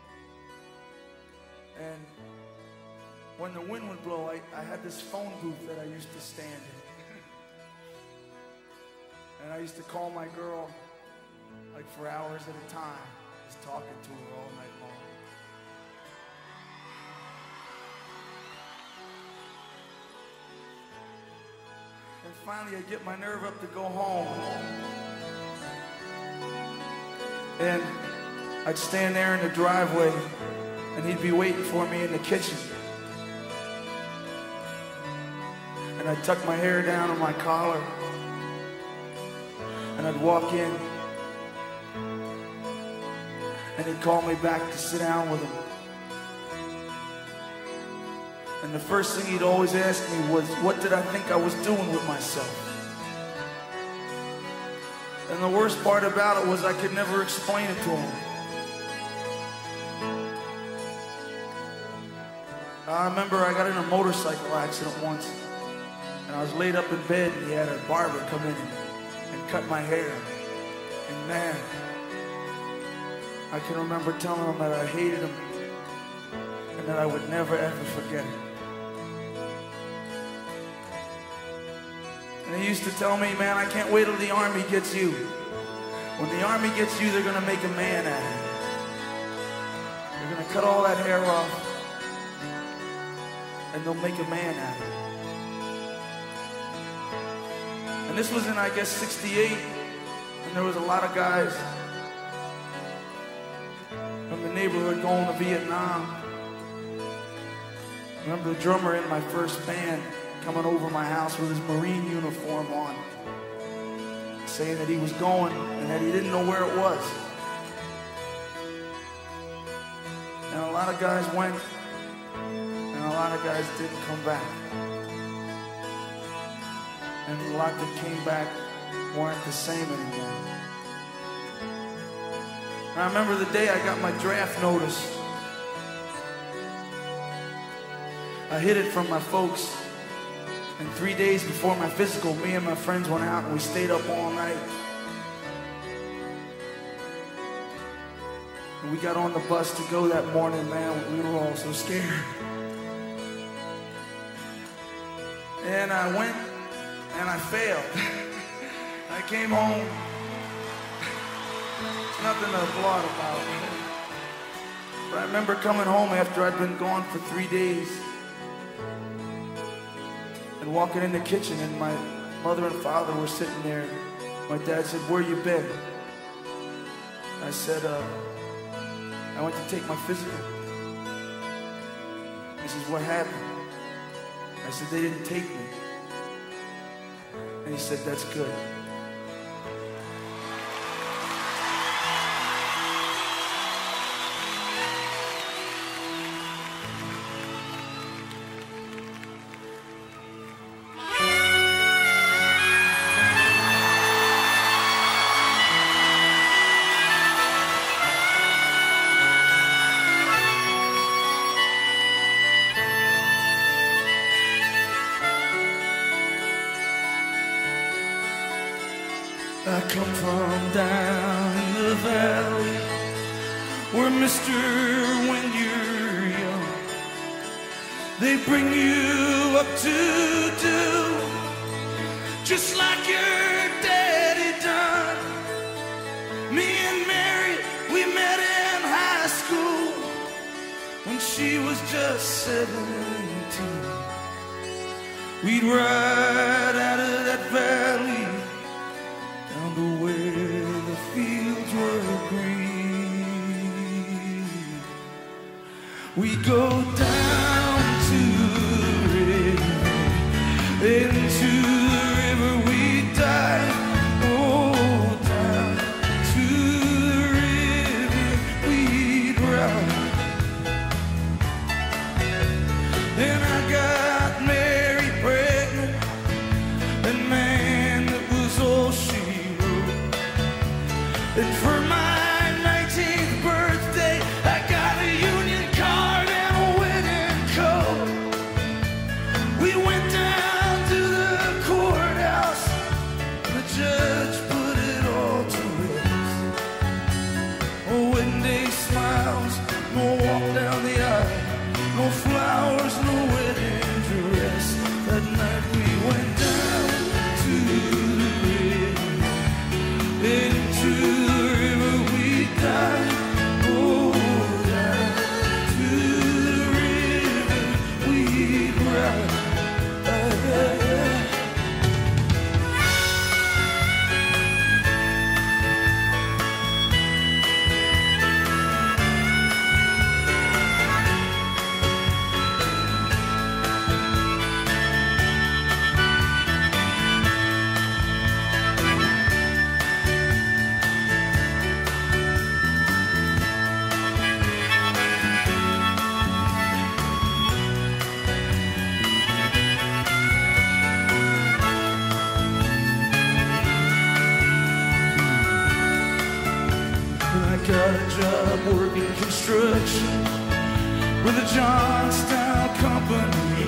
E: And when the wind would blow, I had this phone booth that I used to stand in. And I used to call my girl like for hours at a time, just talking to her all night long. And finally I get my nerve up to go home. And I'd stand there in the driveway and he'd be waiting for me in the kitchen. And I'd tuck my hair down on my collar. And I'd walk in, and he'd call me back to sit down with him. And the first thing he'd always ask me was, what did I think I was doing with myself? And the worst part about it was I could never explain it to him. I remember I got in a motorcycle accident once, and I was laid up in bed, and he had a barber come in and cut my hair. And man, I can remember telling him that I hated him and that I would never ever forget it. And he used to tell me, man, I can't wait till the Army gets you. When the Army gets you, they're gonna make a man out of you. They're gonna cut all that hair off, and they'll make a man out of you. And this was in, I guess, 68, and there was a lot of guys from the neighborhood going to Vietnam. I remember the drummer in my first band coming over my house with his Marine uniform on, saying that he was going and that he didn't know where it was. And a lot of guys went, and a lot of guys didn't come back. And a lot that came back weren't the same anymore. And I remember the day I got my draft notice. I hid it from my folks. And 3 days before my physical, me and my friends went out and we stayed up all night. And we got on the bus to go that morning, man. We were all so scared. And I went and I failed. I came home. It's nothing to applaud about. But I remember coming home after I'd been gone for 3 days. And walking in the kitchen, and my mother and father were sitting there. My dad said, "Where you been?" I said, "I went to take my physical." He says, "What happened?" I said, "They didn't take me." And he said, "That's good." I come from down in the valley where, mister, when you're young, they bring you up to do just like your daddy done. Me and Mary, we met in high school when she was just 17. We'd ride out of that valley down to where the fields were green. We go down to the river, into the river we dive. Oh, down to the river we'd ride. Then I got Mary pregnant, and man, that was all she. And for my 19th birthday, I got a union card and a wedding coat. We went down to the courthouse, and the judge put it all to rest. Oh, wedding day smiles, no walk down the aisle, no flowers, no wedding dress. That night we went down to the river, into the river we dive. Oh, down to the river we'd ride. I got a job working construction with a Johnstown company.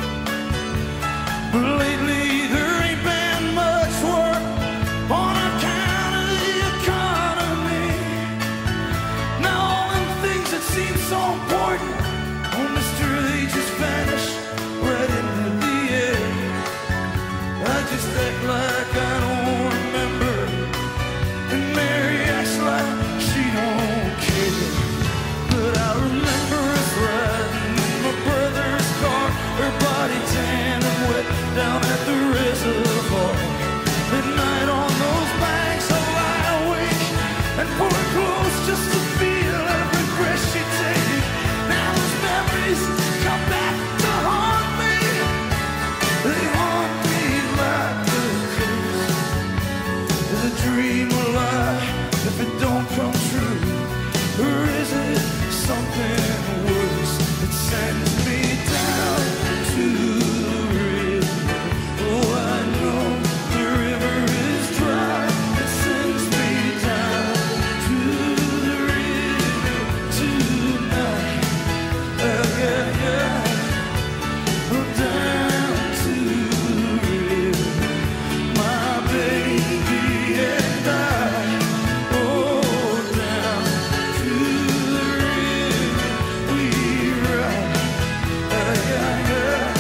E: But lately there ain't been much work on account of the economy. Now all them things that seem so important, oh mister, they just vanish right into the air. I just act like I don't remember, and Mary acts like she don't care. But I remember us riding in my brother's car, her body tan and wet down at the reservoir. At night on those banks I lie awake and pull her close just to feel every breath she takes. Now those memories come back to haunt me. They haunt me like a curse. Is a dream a lie if it don't come true? Or is it something worse? It sends me down to the river. Oh, I know the river is dry. It sends me down to the river tonight. Yeah, yeah. Oh, down to the river, my baby and I. Oh, down to the river we ride. Yeah, yeah.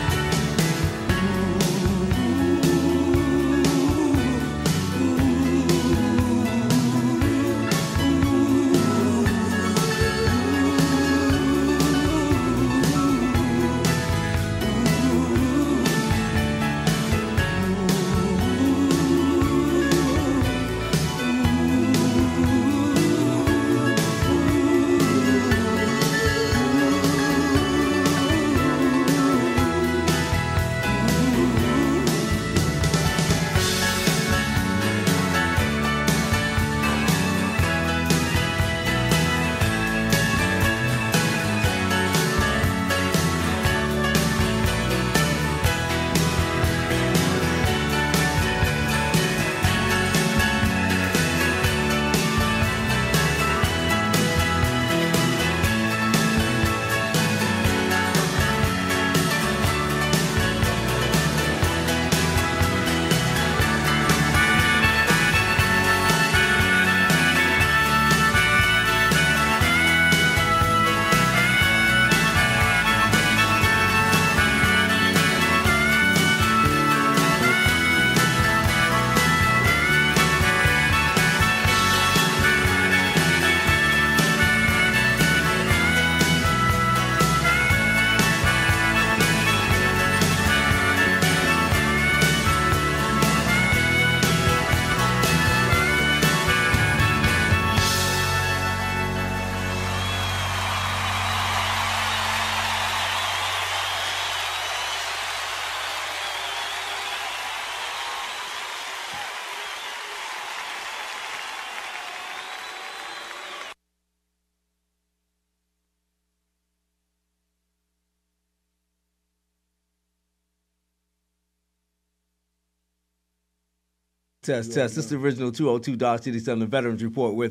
A: Test. This is the original 202 Dodge City Southern Veterans Report with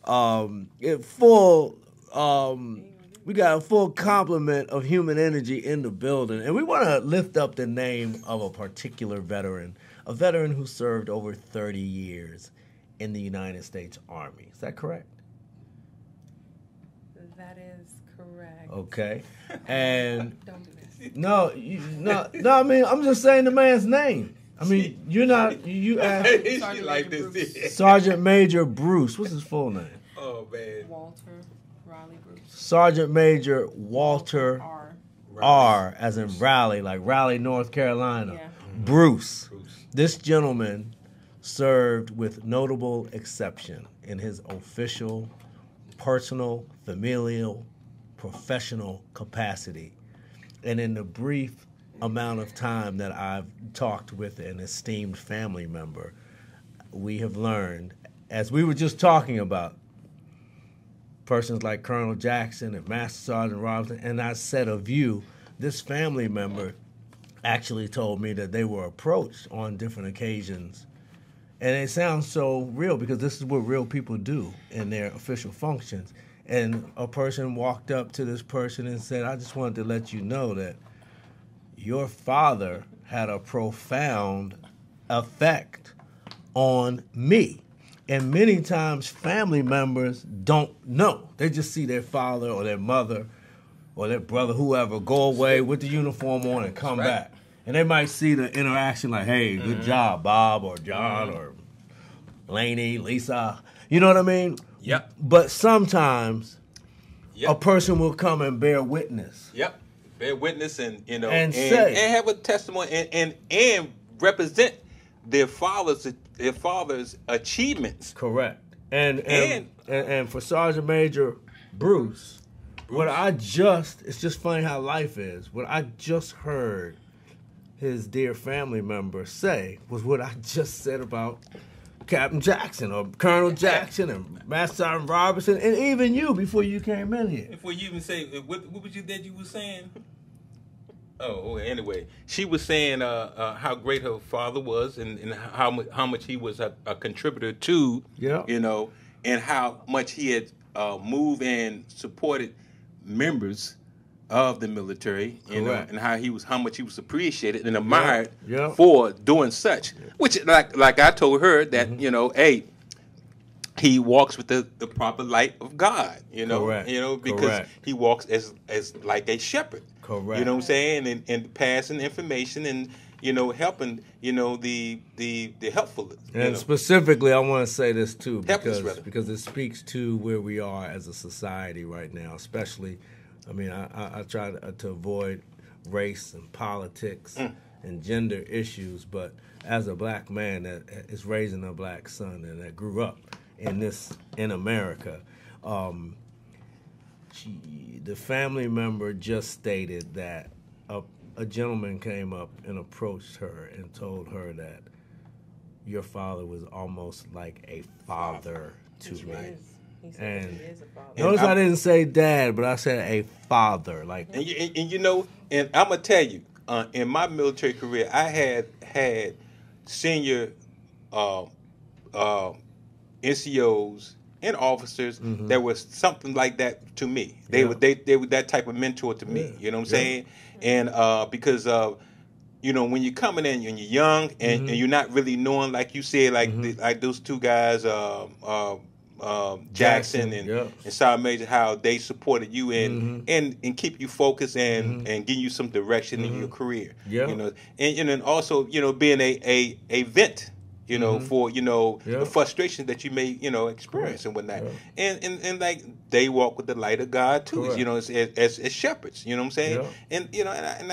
A: we got a full complement of human energy in the building. And we want to lift up the name of a particular veteran, a veteran who served over 30 years in the United States Army. Is that correct?
F: That is correct.
A: Okay. And
F: Don't do this.
A: no, I mean, I'm just saying the man's name. I mean, you're not, you asked
D: She like this.
A: Sergeant Major Bruce. What's his full name?
D: Oh, man.
F: Walter Raleigh Bruce.
A: Sergeant Major Walter R. as in Raleigh, like Raleigh, North Carolina.
F: Yeah.
A: Bruce. This gentleman served with notable exception in his official, personal, familial, professional capacity. And in the brief amount of time that I've talked with an esteemed family member, we have learned, as we were just talking about, persons like Colonel Jackson and Master Sergeant Robinson, and I said of you, this family member actually told me that they were approached on different occasions And it sounds so real because this is what real people do in their official functions. And a person walked up to this person and said, I just wanted to let you know that your father had a profound effect on me. And many times family members don't know. They just see their father or their mother or their brother, whoever, go away with the uniform on and come back. And they might see the interaction like, hey, good job, Bob or John or Laney, Lisa. You know what I mean?
D: Yep.
A: But sometimes
D: Yep.
A: a person will come and bear witness.
D: Yep. Bear witness and
A: And say.
D: and have a testimony and represent their father's achievements.
A: Correct. And for Sergeant Major Bruce, it's just funny how life is. What I just heard his dear family member say was what I just said about Captain Jackson or Colonel Jackson and Master Sergeant Robinson and even you before you came in here.
D: Before you even say, what was you that you were saying? Oh, anyway, she was saying how great her father was and how much he was a contributor to, you know, and how much he had moved and supported members of the military, you know, and how much he was appreciated and admired for doing such. Which, like I told her that you know, hey, he walks with the proper light of God, you know, because he walks as like a shepherd. Correct. You know what I'm saying, and passing information and you know helping you know the helpful.
A: And specifically, I want to say this too because it speaks to where we are as a society right now, especially. I mean, I try to avoid race and politics and gender issues, but as a black man that is raising a black son and that grew up in America, the family member just stated that a gentleman came up and approached her and told her that your father was almost like a father to me. And notice I didn't say dad, but I said a father. Like,
D: and you know, and I'm gonna tell you, in my military career, I had senior NCOs and officers that was something like that to me. They were that type of mentor to me. You know what I'm saying? And because of you know when you're coming in and you're young and you're not really knowing, like you said, like those two guys. Jackson and Sergeant Major, how they supported you and keep you focused and give you some direction in your career. You know, and also you know being a vent, you know, for you know the frustration that you may you know experience and whatnot. And like they walk with the light of God too, you know, as shepherds. You know what I'm saying? And you know,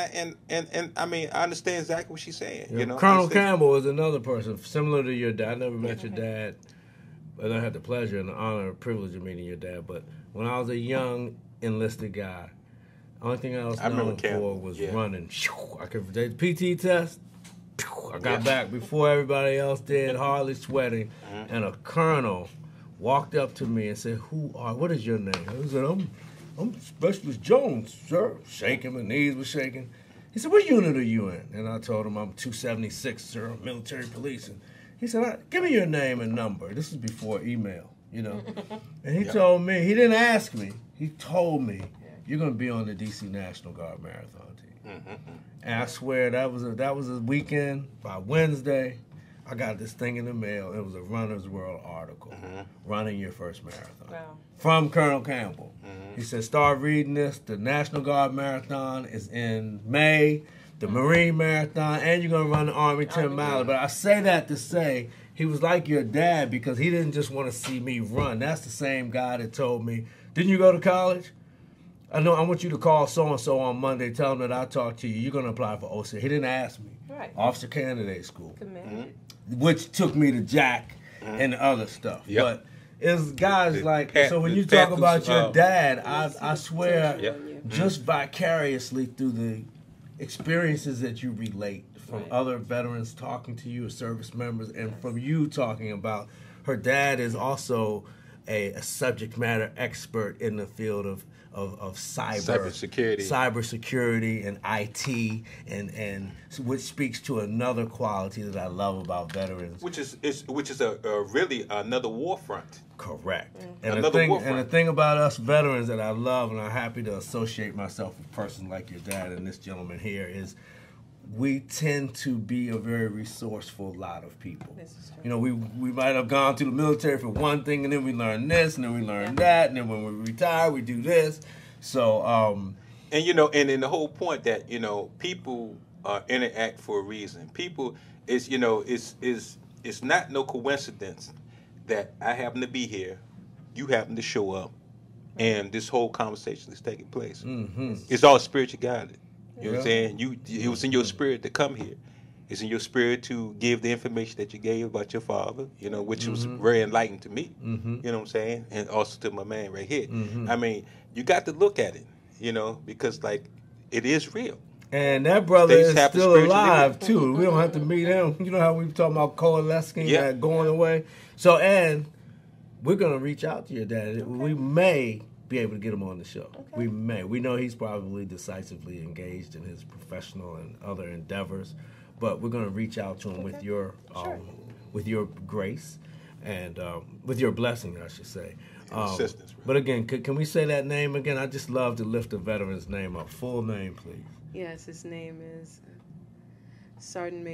D: and I mean I understand exactly what she's saying. You know,
A: Colonel Campbell is another person similar to your dad. I never met your dad. And I had the pleasure and the honor and privilege of meeting your dad. But when I was a young enlisted guy, the only thing I was known for was running. I could the PT test. I got back before everybody else did, hardly sweating. And a colonel walked up to me and said, what is your name? I said, I'm Specialist Jones, sir. Shaking, my knees were shaking. He said, what unit are you in? And I told him I'm 276, sir, I'm military police. And he said, give me your name and number. This is before email, you know. And he told me, he didn't ask me, he told me, you're going to be on the D.C. National Guard Marathon team. And I swear that was a weekend. By Wednesday, I got this thing in the mail. It was a Runner's World article, running your first marathon. Wow. From Colonel Campbell. He said, start reading this. The National Guard Marathon is in May. The Marine Marathon, and you're going to run the Army 10 miler. But I say that to say he was like your dad because he didn't just want to see me run. That's the same guy that told me, didn't you go to college? I want you to call so-and-so on Monday, tell him that I talked to you. You're going to apply for OC. He didn't ask me. Right. Officer Candidate School. Which took me to Jack and other stuff. But it's guys like, so when you talk about your dad, I swear just vicariously through the experiences that you relate from other veterans talking to you or service members and from you talking about her dad is also a subject matter expert in the field of cybersecurity and IT, and which speaks to another quality that I love about veterans,
D: which is a really another war front.
A: Correct. And the thing about us veterans that I love, and I'm happy to associate myself with a person like your dad and this gentleman here, is we tend to be a very resourceful lot of people.
F: This is true.
A: You know, we might have gone to the military for one thing, and then we learn this, and then we learn that, and then when we retire, we do this. So,
D: and you know, and in the whole point that, you know, people interact for a reason. People is, you know, it's not no coincidence that I happen to be here, you happen to show up, and this whole conversation is taking place.
A: Mm-hmm.
D: It's all spiritual guided. You know what I'm saying? It was in your spirit to come here. It's in your spirit to give the information that you gave about your father, you know, which was very enlightening to me. You know what I'm saying? And also to my man right here. I mean, you got to look at it, you know, because, like, it is real.
A: And that brother is still alive, too. We don't have to meet him. You know how we were talking about coalescing, going away? So, and we're going to reach out to your dad. Okay. We may be able to get him on the show. Okay. We may. We know he's probably decisively engaged in his professional and other endeavors, but we're going to reach out to him with your grace and with your blessing, I should say.
D: Assistance. Right?
A: But again, can we say that name again? I just love to lift a veteran's name up. Full name, please.
F: Yes, his name is Sergeant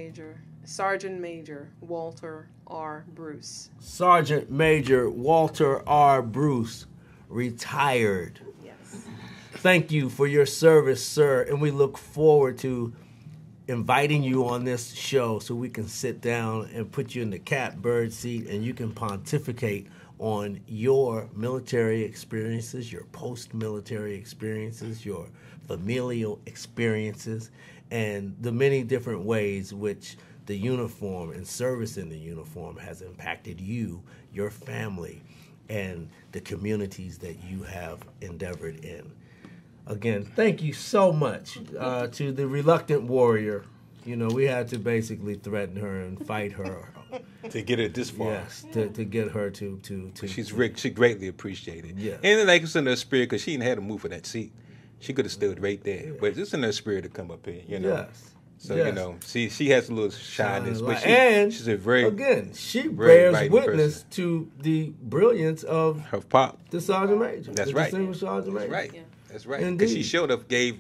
F: Major Walter R. Bruce.
A: Sergeant Major Walter R. Bruce, retired.
F: Yes.
A: Thank you for your service, sir, and we look forward to inviting you on this show so we can sit down and put you in the catbird seat and you can pontificate on your military experiences, your post-military experiences, your familial experiences, and the many different ways which the uniform and service in the uniform has impacted you, your family, and the communities that you have endeavored in. Again, thank you so much to the reluctant warrior. You know, we had to basically threaten her and fight her.
D: To get her this far.
A: Yes, to get her to
D: she greatly appreciated.
A: Yeah.
D: And like it's in her spirit, because she didn't have to move for that seat. She could have stood right there. But it's in her spirit to come up here, you know.
A: Yes.
D: So, you know, she has a little shyness, but she's a very,
A: again, she
D: very
A: bears witness to the brilliance of
D: her pop,
A: the Sergeant Major.
D: That's right.
A: Distinguished Sergeant Major.
D: That's right. Yeah. That's right.
A: Indeed.
D: Because she showed up, gave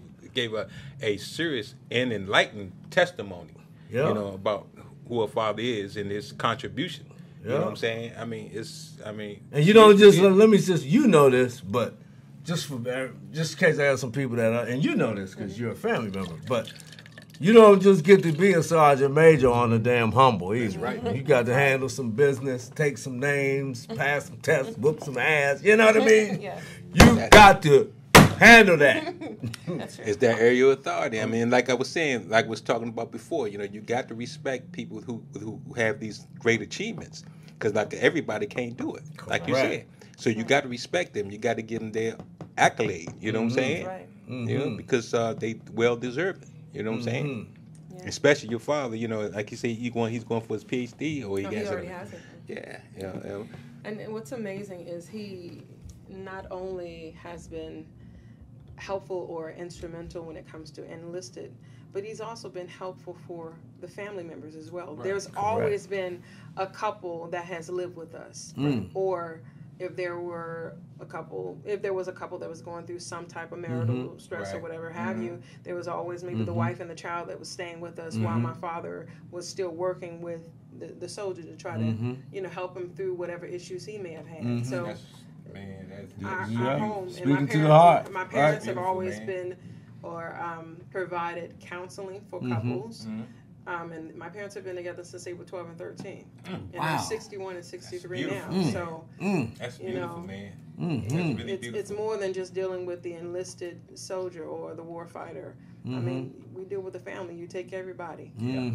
D: a serious and enlightened testimony, you know, about who her father is and his contribution. You know what I'm saying? I mean, and
A: you don't just let me just you know this, but just in case I have some people that are, and you know this because you're a family member, but you don't just get to be a Sergeant Major on the damn humble either.
D: That's right.
A: You got to handle some business, take some names, pass some tests, whoop some ass. You know what I mean?
F: Yeah.
A: You got to handle that.
D: It's that area of authority. I mean, like I was saying, like I was talking about before, you know, you got to respect people who have these great achievements, because like everybody can't do it, like you said. So you got to respect them. You got to give them their accolade. You know what I'm saying?
F: Right.
D: You know, because they well deserve it. You know what I'm saying? Yeah. Especially your father. You know, like you say, he's going for his PhD, or he
F: already has it.
D: Yeah.
F: And what's amazing is he not only has been helpful or instrumental when it comes to enlisted, but he's also been helpful for the family members as well. Right. There's always been a couple that has lived with us, or if there was a couple that was going through some type of marital stress or whatever have you, there was always maybe the wife and the child that was staying with us while my father was still working with the soldier to try to, you know, help him through whatever issues he may have had. So our home and my parents have always been or provided counseling for couples. And my parents have been together since they were 12 and 13. And they're 61 and 63 now. So,
D: that's beautiful, man.
F: That's really beautiful. It's more than just dealing with the enlisted soldier or the war fighter. I mean, we deal with the family. You take everybody.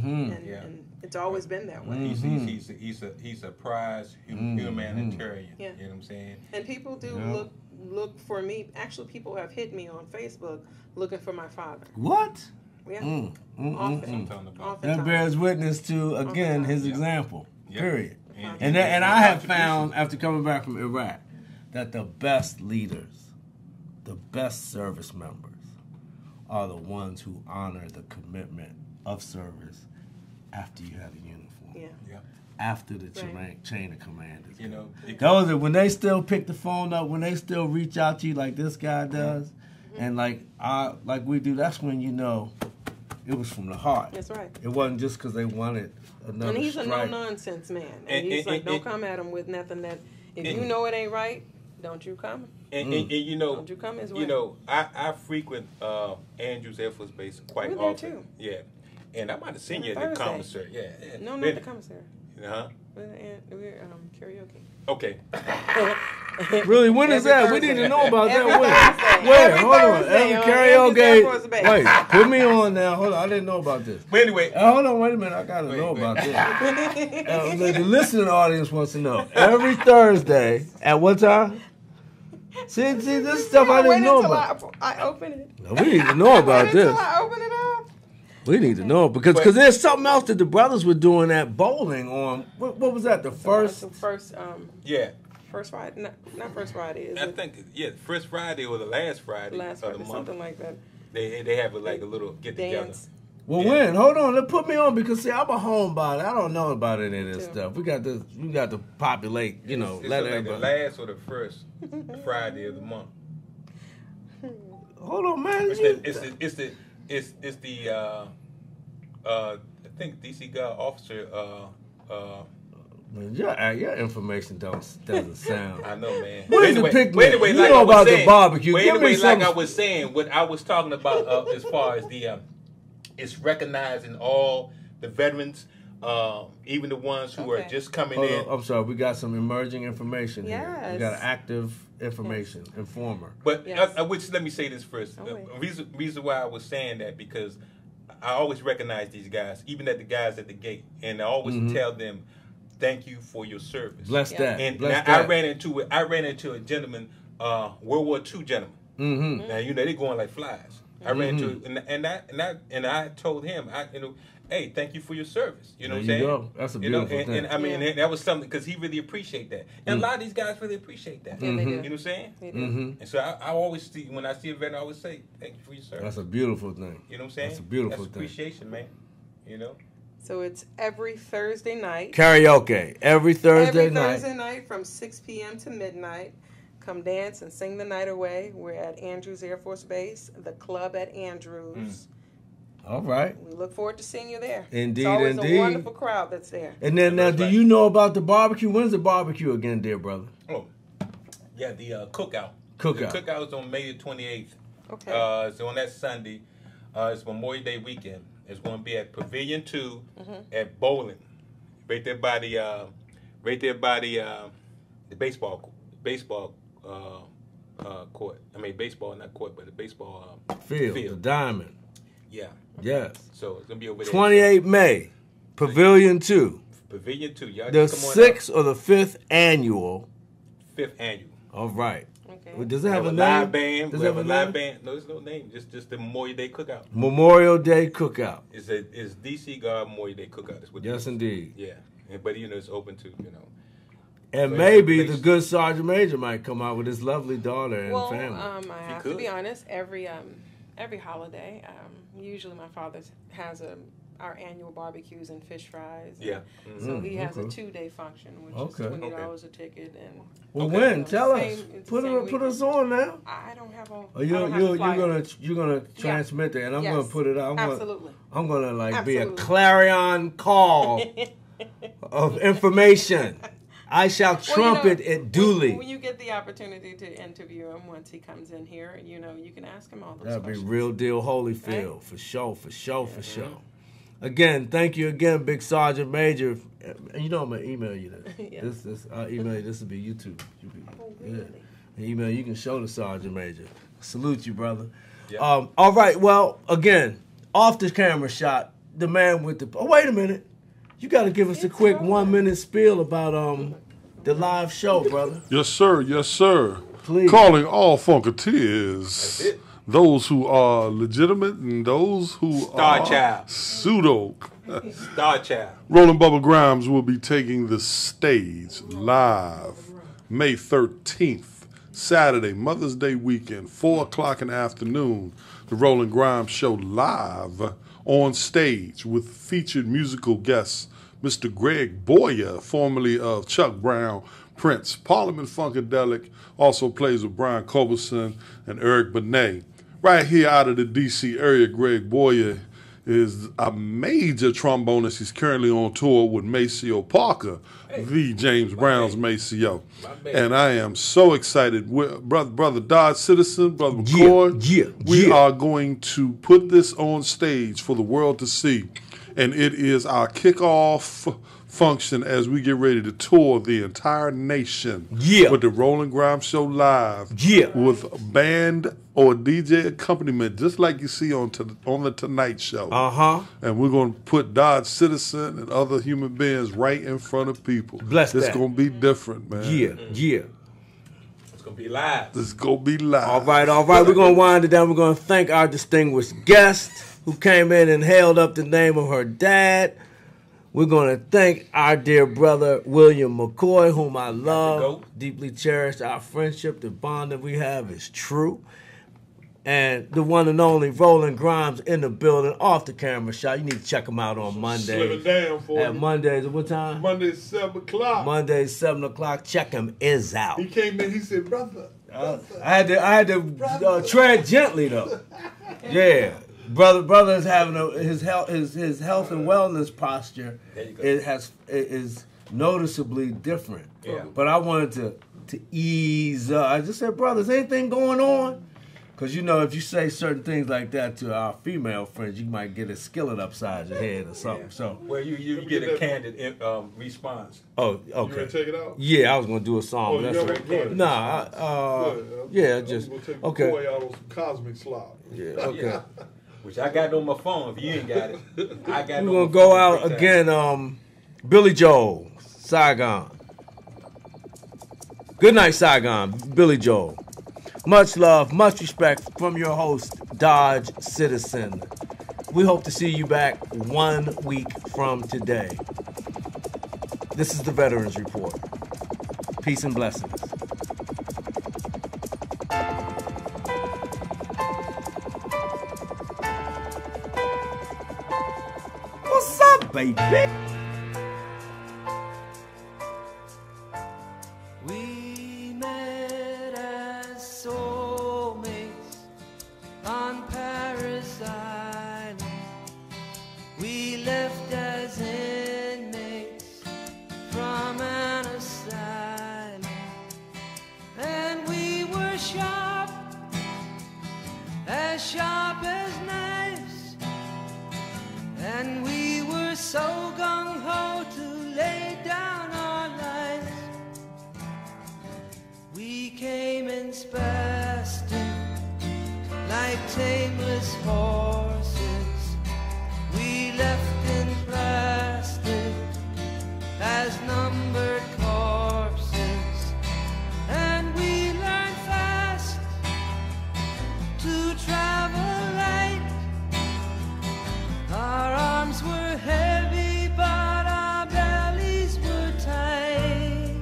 F: And it's always been that way.
D: He's a prize humanitarian. You know what I'm saying?
F: And people do look for me. Actually, people have hit me on Facebook looking for my father.
A: What?
F: Yeah. Often.
A: That bears witness to his example. Period. And I have found after coming back from Iraq that the best leaders, the best service members, are the ones who honor the commitment of service after you have a uniform.
F: Yeah.
A: After the
F: Right.
A: chain of command is
D: You know,
A: those are when they still pick the phone up, when they still reach out to you like this guy does, and like we do. That's when you know it was from the heart.
F: That's right.
A: It wasn't just because they wanted another
F: And he's a
A: strike.
F: no-nonsense man.
D: And-
F: And he's like, don't
D: and-
F: come at him with nothing that, if
D: and-
F: you know it ain't right, don't you come.
D: and you know,
F: Don't you come his way.
D: you know, I frequent Andrews Air Force Base quite
F: We're there
D: often.
F: too.
D: Yeah, and I might have seen you at
F: Thursday.
D: the commissary. Yeah.
F: No, not
D: Been-
F: the commissary.
D: Huh?
F: We're karaoke.
D: Okay.
A: Really, when is
F: Every
A: that? We need
F: Thursday.
A: to know about
F: Every
A: that.
F: Thursday.
A: Where?
F: Every
A: Hold on.
F: Thursday
A: Every
F: on
A: karaoke.
F: Andrews Air Force Base.
A: Wait, put me on now. Hold on. I didn't know about this.
D: But anyway,
A: Hold on, wait a minute. I gotta know
D: wait.
A: about this. The listening audience wants to know. Every Thursday at what time? See, this stuff I didn't know about.
F: I open it.
A: We need to know about
F: Wait
A: this.
F: until I open it up.
A: We need to know because there's something else that the brothers were doing at bowling on. What was that? The first.
F: The first,
D: yeah,
F: first Friday, not first Friday. Is
D: I
F: it?
D: think first Friday or the last Friday
F: Last
D: of
F: Friday,
D: the month.
F: something like that.
D: They have like a little get together.
F: Dance.
A: Well,
D: Yeah.
A: when? Hold on. Let put me on because see, I'm a homebody. I don't know about any of this
F: Yeah.
A: stuff. We got to populate. You know,
D: It's
A: let
D: like the
A: everybody.
D: last or the first Friday of the month.
A: Hold on, man.
D: It's the I think DC God officer.
A: Man, your information doesn't sound.
D: I know, man.
A: What is the picnic?
D: Anyway,
A: You
D: like
A: know
D: I was
A: about the
D: saying,
A: barbecue.
D: But
A: Give me
D: anyway, like
A: some-
D: I was saying, what I was talking about as far as the, it's recognizing all the veterans, even the ones who are
F: Okay.
D: just coming
A: Hold
D: in.
A: on, I'm sorry. We got some emerging information here. We
F: Yes.
A: got active information, informer.
D: But
F: Yes.
D: which let me say this first.
F: Oh, wait.
D: Reason why I was saying that because I always recognize these guys, even at the guys at the gate, and I always tell them, "Thank you for your service."
A: Bless
F: Yeah.
A: that.
D: And
A: Bless
D: I
A: that.
D: ran into a gentleman, World War II gentleman.
A: Mm-hmm.
D: Now you know they're going like flies. I ran into and I told him, hey, thank you for your service. You know what I'm
A: There you
D: saying?
A: go. That's a
D: You know,
A: beautiful thing.
D: and I mean,
F: Yeah.
D: and that was something because he really appreciate that, and a lot of these guys really appreciate that.
F: Yeah, they do.
D: You know what I'm saying?
F: They do.
A: Mm-hmm.
D: And so I always see when I see a veteran, I always say, thank you for your service.
A: That's a beautiful thing.
D: You know what I'm saying?
A: That's a beautiful
D: That's
A: thing.
D: appreciation, man. You know.
F: So it's every Thursday night.
A: Karaoke every Thursday
F: Every
A: night.
F: Thursday night from 6 p.m. to midnight. Come dance and sing the night away. We're at Andrews Air Force Base, the club at Andrews.
A: All right.
F: We look forward to seeing you there.
A: Indeed,
F: it's always
A: indeed.
F: a wonderful crowd that's there.
A: And then now,
D: That's
A: do
D: right.
A: you know about the barbecue? When's the barbecue again, dear brother?
D: Oh, yeah, the cookout.
A: Cookout.
D: The cookout is on May the 28th.
F: Okay.
D: So on that Sunday, it's Memorial Day weekend. It's going to be at Pavilion 2 at Bowling, right there by the baseball court. I mean baseball, not court, but the baseball
A: Field, the Diamond.
D: Yeah.
A: Yes.
D: So it's going to be over there.
A: 28 May, Pavilion 2.
D: Pavilion 2. Y'all
A: The
D: just come on
A: 6th or the 5th annual.
D: out. 5th annual.
A: All right.
F: Okay.
A: Does it
D: We
A: have
D: have
A: a
D: a live
A: name?
D: band.
A: Does
D: We
A: it
D: have a
A: have
D: live
A: name?
D: band. No, there's no name. Just the Memorial Day cookout.
A: Memorial Day Cookout.
D: It's DC God Memorial Day cookout. That's what it
A: Yes,
D: is.
A: indeed.
D: Yeah. But it's open to,
A: And
D: So
A: maybe
D: it's-
A: the good Sergeant Major might come out with his lovely daughter and
F: Well,
A: family.
F: I have
D: could.
F: to be honest. Every holiday, usually my father has our annual barbecues and fish fries.
D: Yeah.
F: So he has a
A: okay.
F: 2-day function, which
A: Okay.
F: is $20 a ticket, and
A: Well,
D: okay.
A: when? Tell us.
F: Same- it's
A: Put
F: the
A: it,
F: same
A: put us on now.
F: I don't have a.
A: Or
F: I don't have a flyer.
A: you're gonna transmit that, and I'm
F: Yes.
A: gonna put it out.
F: Absolutely.
A: I'm gonna be a
F: Absolutely.
A: clarion call of information. I shall trumpet it duly.
F: When you get the opportunity to interview him once he comes in here, you can ask him all those
A: That'd be
F: questions.
A: real deal Holyfield for sure, for sure, for sure. Again, thank you again, Big Sergeant Major. And you know I'm gonna email you that.
F: Yes.
A: I'll email you. This will be YouTube.
F: Oh, really?
A: Yeah. Email you can show the Sergeant Major. Salute you, brother.
D: Yeah.
A: All right. Well, again, off the camera shot, the man with the. Oh, wait a minute. You got to give us a
F: It's
A: quick
F: on.
A: 1 minute spiel about the live show, brother.
B: Yes, sir. Yes, sir.
A: Please.
B: Calling all Funketeers.
D: That's it.
B: Those who are legitimate and those who
D: Star
B: are
D: Child.
B: pseudo.
D: Star Child.
B: Rolling Bubba Grimes will be taking the stage live May 13th Saturday, Mother's Day weekend, 4 o'clock in the afternoon, the Roland Grimes Show live on stage with featured musical guests, Mr. Greg Boyer, formerly of Chuck Brown, Prince. Parliament Funkadelic also plays with Brian Culberson and Eric Benet. Right here out of the D.C. area, Greg Boyer is a major trombonist. He's currently on tour with Maceo Parker, the James Brown's Maceo. And I am so excited. Brother Dodge Citizen, Brother McCoy, we are going to put this on stage for the world to see. And it is our kickoff function as we get ready to tour the entire nation with the Roland Grimes Show live with a band or DJ accompaniment, just like you see on the Tonight Show. And we're going to put Dodge Citizen and other human beings right in front of people. It's going to be different, man.
D: It's going to be live.
B: It's going to be live.
A: All right. We're going to wind it down. We're going to thank our distinguished guest who came in and held up the name of her dad. We're going to thank our dear brother, William McCoy, whom I love, deeply cherish. Our friendship, the bond that we have is true. And the one and only Roland Grimes in the building, off the camera shot. You need to check him out on Mondays.
B: Slim it down for
A: At Mondays, at what time?
B: Mondays, 7 o'clock.
A: Mondays, 7 o'clock. Check him is out.
B: He came in, he said, brother.
A: I had to tread gently, though. Yeah. Brother is having his health and wellness posture is noticeably different. But I wanted to ease up. I just said, brother, is anything going on? Because, if you say certain things like that to our female friends, you might get a skillet upside your head or something. So,
D: well, you get a candid response.
A: Oh, okay.
B: You ready to take it out?
A: Yeah, I was going to do a song.
B: Oh,
A: that's
B: you
A: right. Nah, just,
B: I'm gonna take
A: okay.
B: Boy out on some cosmic slop.
A: Yeah, okay.
D: Which I got on my phone. If you ain't got it, I got it.
A: We're going to go out again. Billy Joel, Saigon. Good night, Saigon. Billy Joel. Much love, much respect from your host, Dodge Citizen. We hope to see you back 1 week from today. This is the Veterans Report. Peace and blessings. What's up, baby?
G: We met as soulmates on Paris Island. We left as inmates from an asylum. And we were sharp as knives. And we were so gung-ho to lay down our lives. We came in spastic like tameless horses. We left in plastic as numbered corpses. And we learned fast to travel light. Our arms were heavy, but our bellies were tight.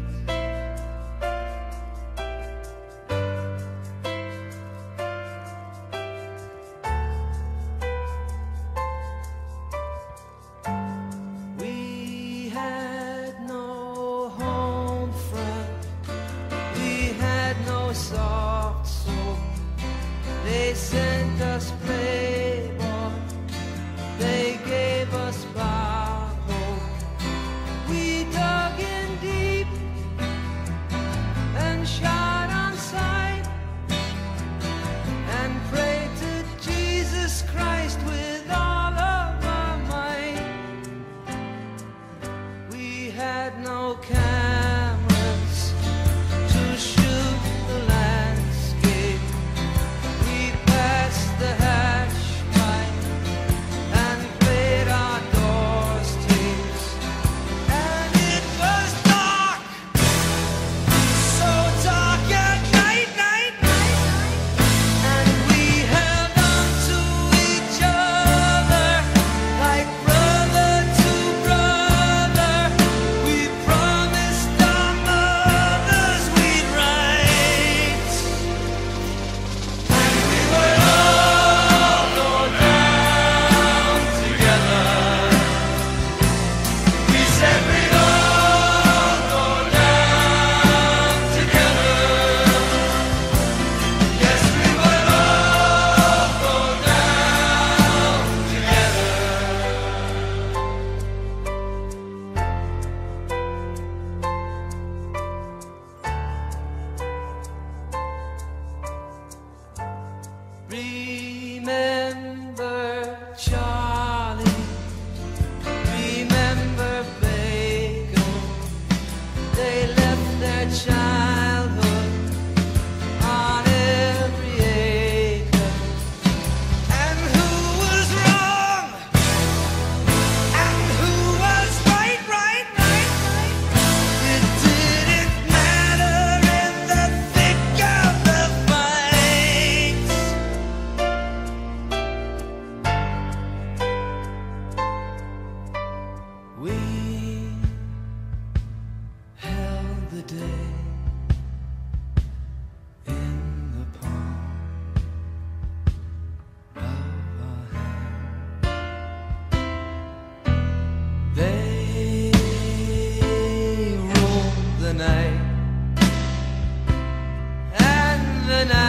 G: the night.